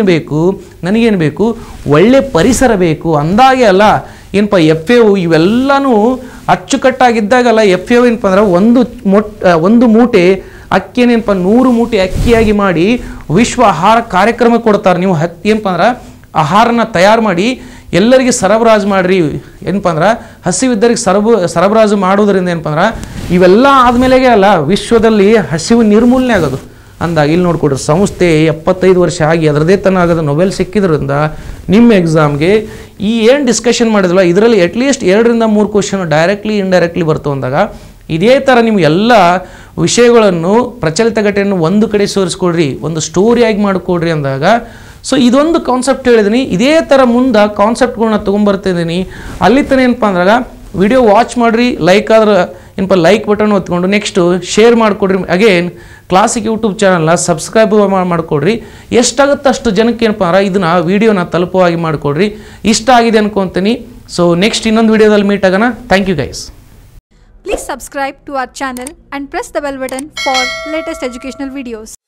ನನಗೇನು ಬೇಕು? ಒಳ್ಳೆ ಪರಿಸರ ಬೇಕು. ಅಂದಾಗೆ ಅಲ್ಲ ಏನಪ್ಪ FAO ಇವೆಲ್ಲನೂ ಅಚ್ಚುಕಟ್ಟಾಗಿದ್ದಾಗಲ್ಲ FAO ಏನಪ್ಪ ಅಂದ್ರೆ ಒಂದು ಮೂಟೆ ಅಕ್ಕಿಯೇನಪ್ಪ 100 ಮೂಟೆ ಅಕ್ಕಿಯಾಗಿ ಮಾಡಿ ವಿಶ್ವ ಆಹಾರ ಕಾರ್ಯಕ್ರಮ ಕೊಡ್ತಾರೆ. ನೀವು ಏನಪ್ಪ ಅಂದ್ರೆ ಆಹಾರನ ತಯಾರು ಮಾಡಿ ಎಲ್ಲರಿಗೆ ಸರಬರಾಜು ಮಾಡಿರಿ. ಏನಪ್ಪ ಅಂದ್ರೆ ಹಸಿವಿದ್ದರಿಗೆ ಸರಬರಾಜು ಮಾಡೋದ್ರಿಂದ ಏನಪ್ಪ ಅಂದ್ರೆ ಇವೆಲ್ಲ ಆದಮೇಲೆಗೆ ಅಲ್ಲ ವಿಶ್ವದಲ್ಲಿ ಹಸಿವು ನಿರ್ಮೂಲನೆ ಆಗೋದು. ಅಂದಾಗ ಇಲ್ಲಿ ನೋಡ್ಕೊಡ್ರಿ, ಸಂಸ್ಥೆ 75 ವರ್ಷ ಆಗಿ ಅದರದೇ ತನ ಆಗೋದು ನೊಬೆಲ್ ಸಿಕ್ಕಿದ್ರಿಂದ ನಿಮ್ಮ ಎಕ್ಸಾಮ್ಗೆ ಈ ಏನು ಡಿಸ್ಕಷನ್ ಮಾಡಿದ್ರಲ್ಲ ಇದರಲ್ಲಿ ಅಟ್ಲೀಸ್ಟ್ 2 ರಿಂದ 3 ಕ್ವಶನ್ ಡೈರೆಕ್ಟ್ಲಿ ಇಂಡೈರೆಕ್ಟ್ಲಿ ಬರ್ತು ಅಂದಾಗ ಇದೇ ಥರ ನೀವು ಎಲ್ಲ ವಿಷಯಗಳನ್ನು ಪ್ರಚಲಿತ ಘಟನೆಯನ್ನು ಒಂದು ಕಡೆ ಸೇರಿಸ್ಕೊಡ್ರಿ, ಒಂದು ಸ್ಟೋರಿಯಾಗಿ ಮಾಡಿಕೊಡ್ರಿ ಅಂದಾಗ. ಸೊ ಇದೊಂದು ಕಾನ್ಸೆಪ್ಟ್ ಹೇಳಿದ್ದೀನಿ. ಇದೇ ಥರ ಮುಂದೆ ಕಾನ್ಸೆಪ್ಟ್ಗಳನ್ನ ತೊಗೊಂಬರ್ತಿದ್ದೀನಿ. ಅಲ್ಲಿ ತನಕ ಏನಪ್ಪ ಅಂದಾಗ ವಿಡಿಯೋ ವಾಚ್ ಮಾಡಿರಿ, ಲೈಕ್ ಆದ್ರೆ ಏನಪ್ಪ ಲೈಕ್ ಬಟನ್ ಒತ್ಕೊಂಡು ನೆಕ್ಸ್ಟು ಶೇರ್ ಮಾಡಿಕೊಡ್ರಿ. ಅಗೇನ್ ಕ್ಲಾಸಿಕ್ ಯೂಟ್ಯೂಬ್ ಚಾನಲ್ನ ಸಬ್ಸ್ಕ್ರೈಬ್ ಮಾಡಿಕೊಡ್ರಿ. ಎಷ್ಟಾಗುತ್ತೆ ಅಷ್ಟು ಜನಕ್ಕೆ ಏನಪ್ಪ ಅಂದ್ರೆ ಇದನ್ನು ವೀಡಿಯೋನ ತಲುಪುವಾಗಿ ಮಾಡಿಕೊಡ್ರಿ. ಇಷ್ಟ ಆಗಿದೆ ಅನ್ಕೊತೀನಿ. ಸೊ ನೆಕ್ಸ್ಟ್ ಇನ್ನೊಂದು ವೀಡಿಯೋದಲ್ಲಿ ಮೀಟ್ ಆಗೋಣ. Thank you guys. Please subscribe to our channel and press the bell button for latest educational videos.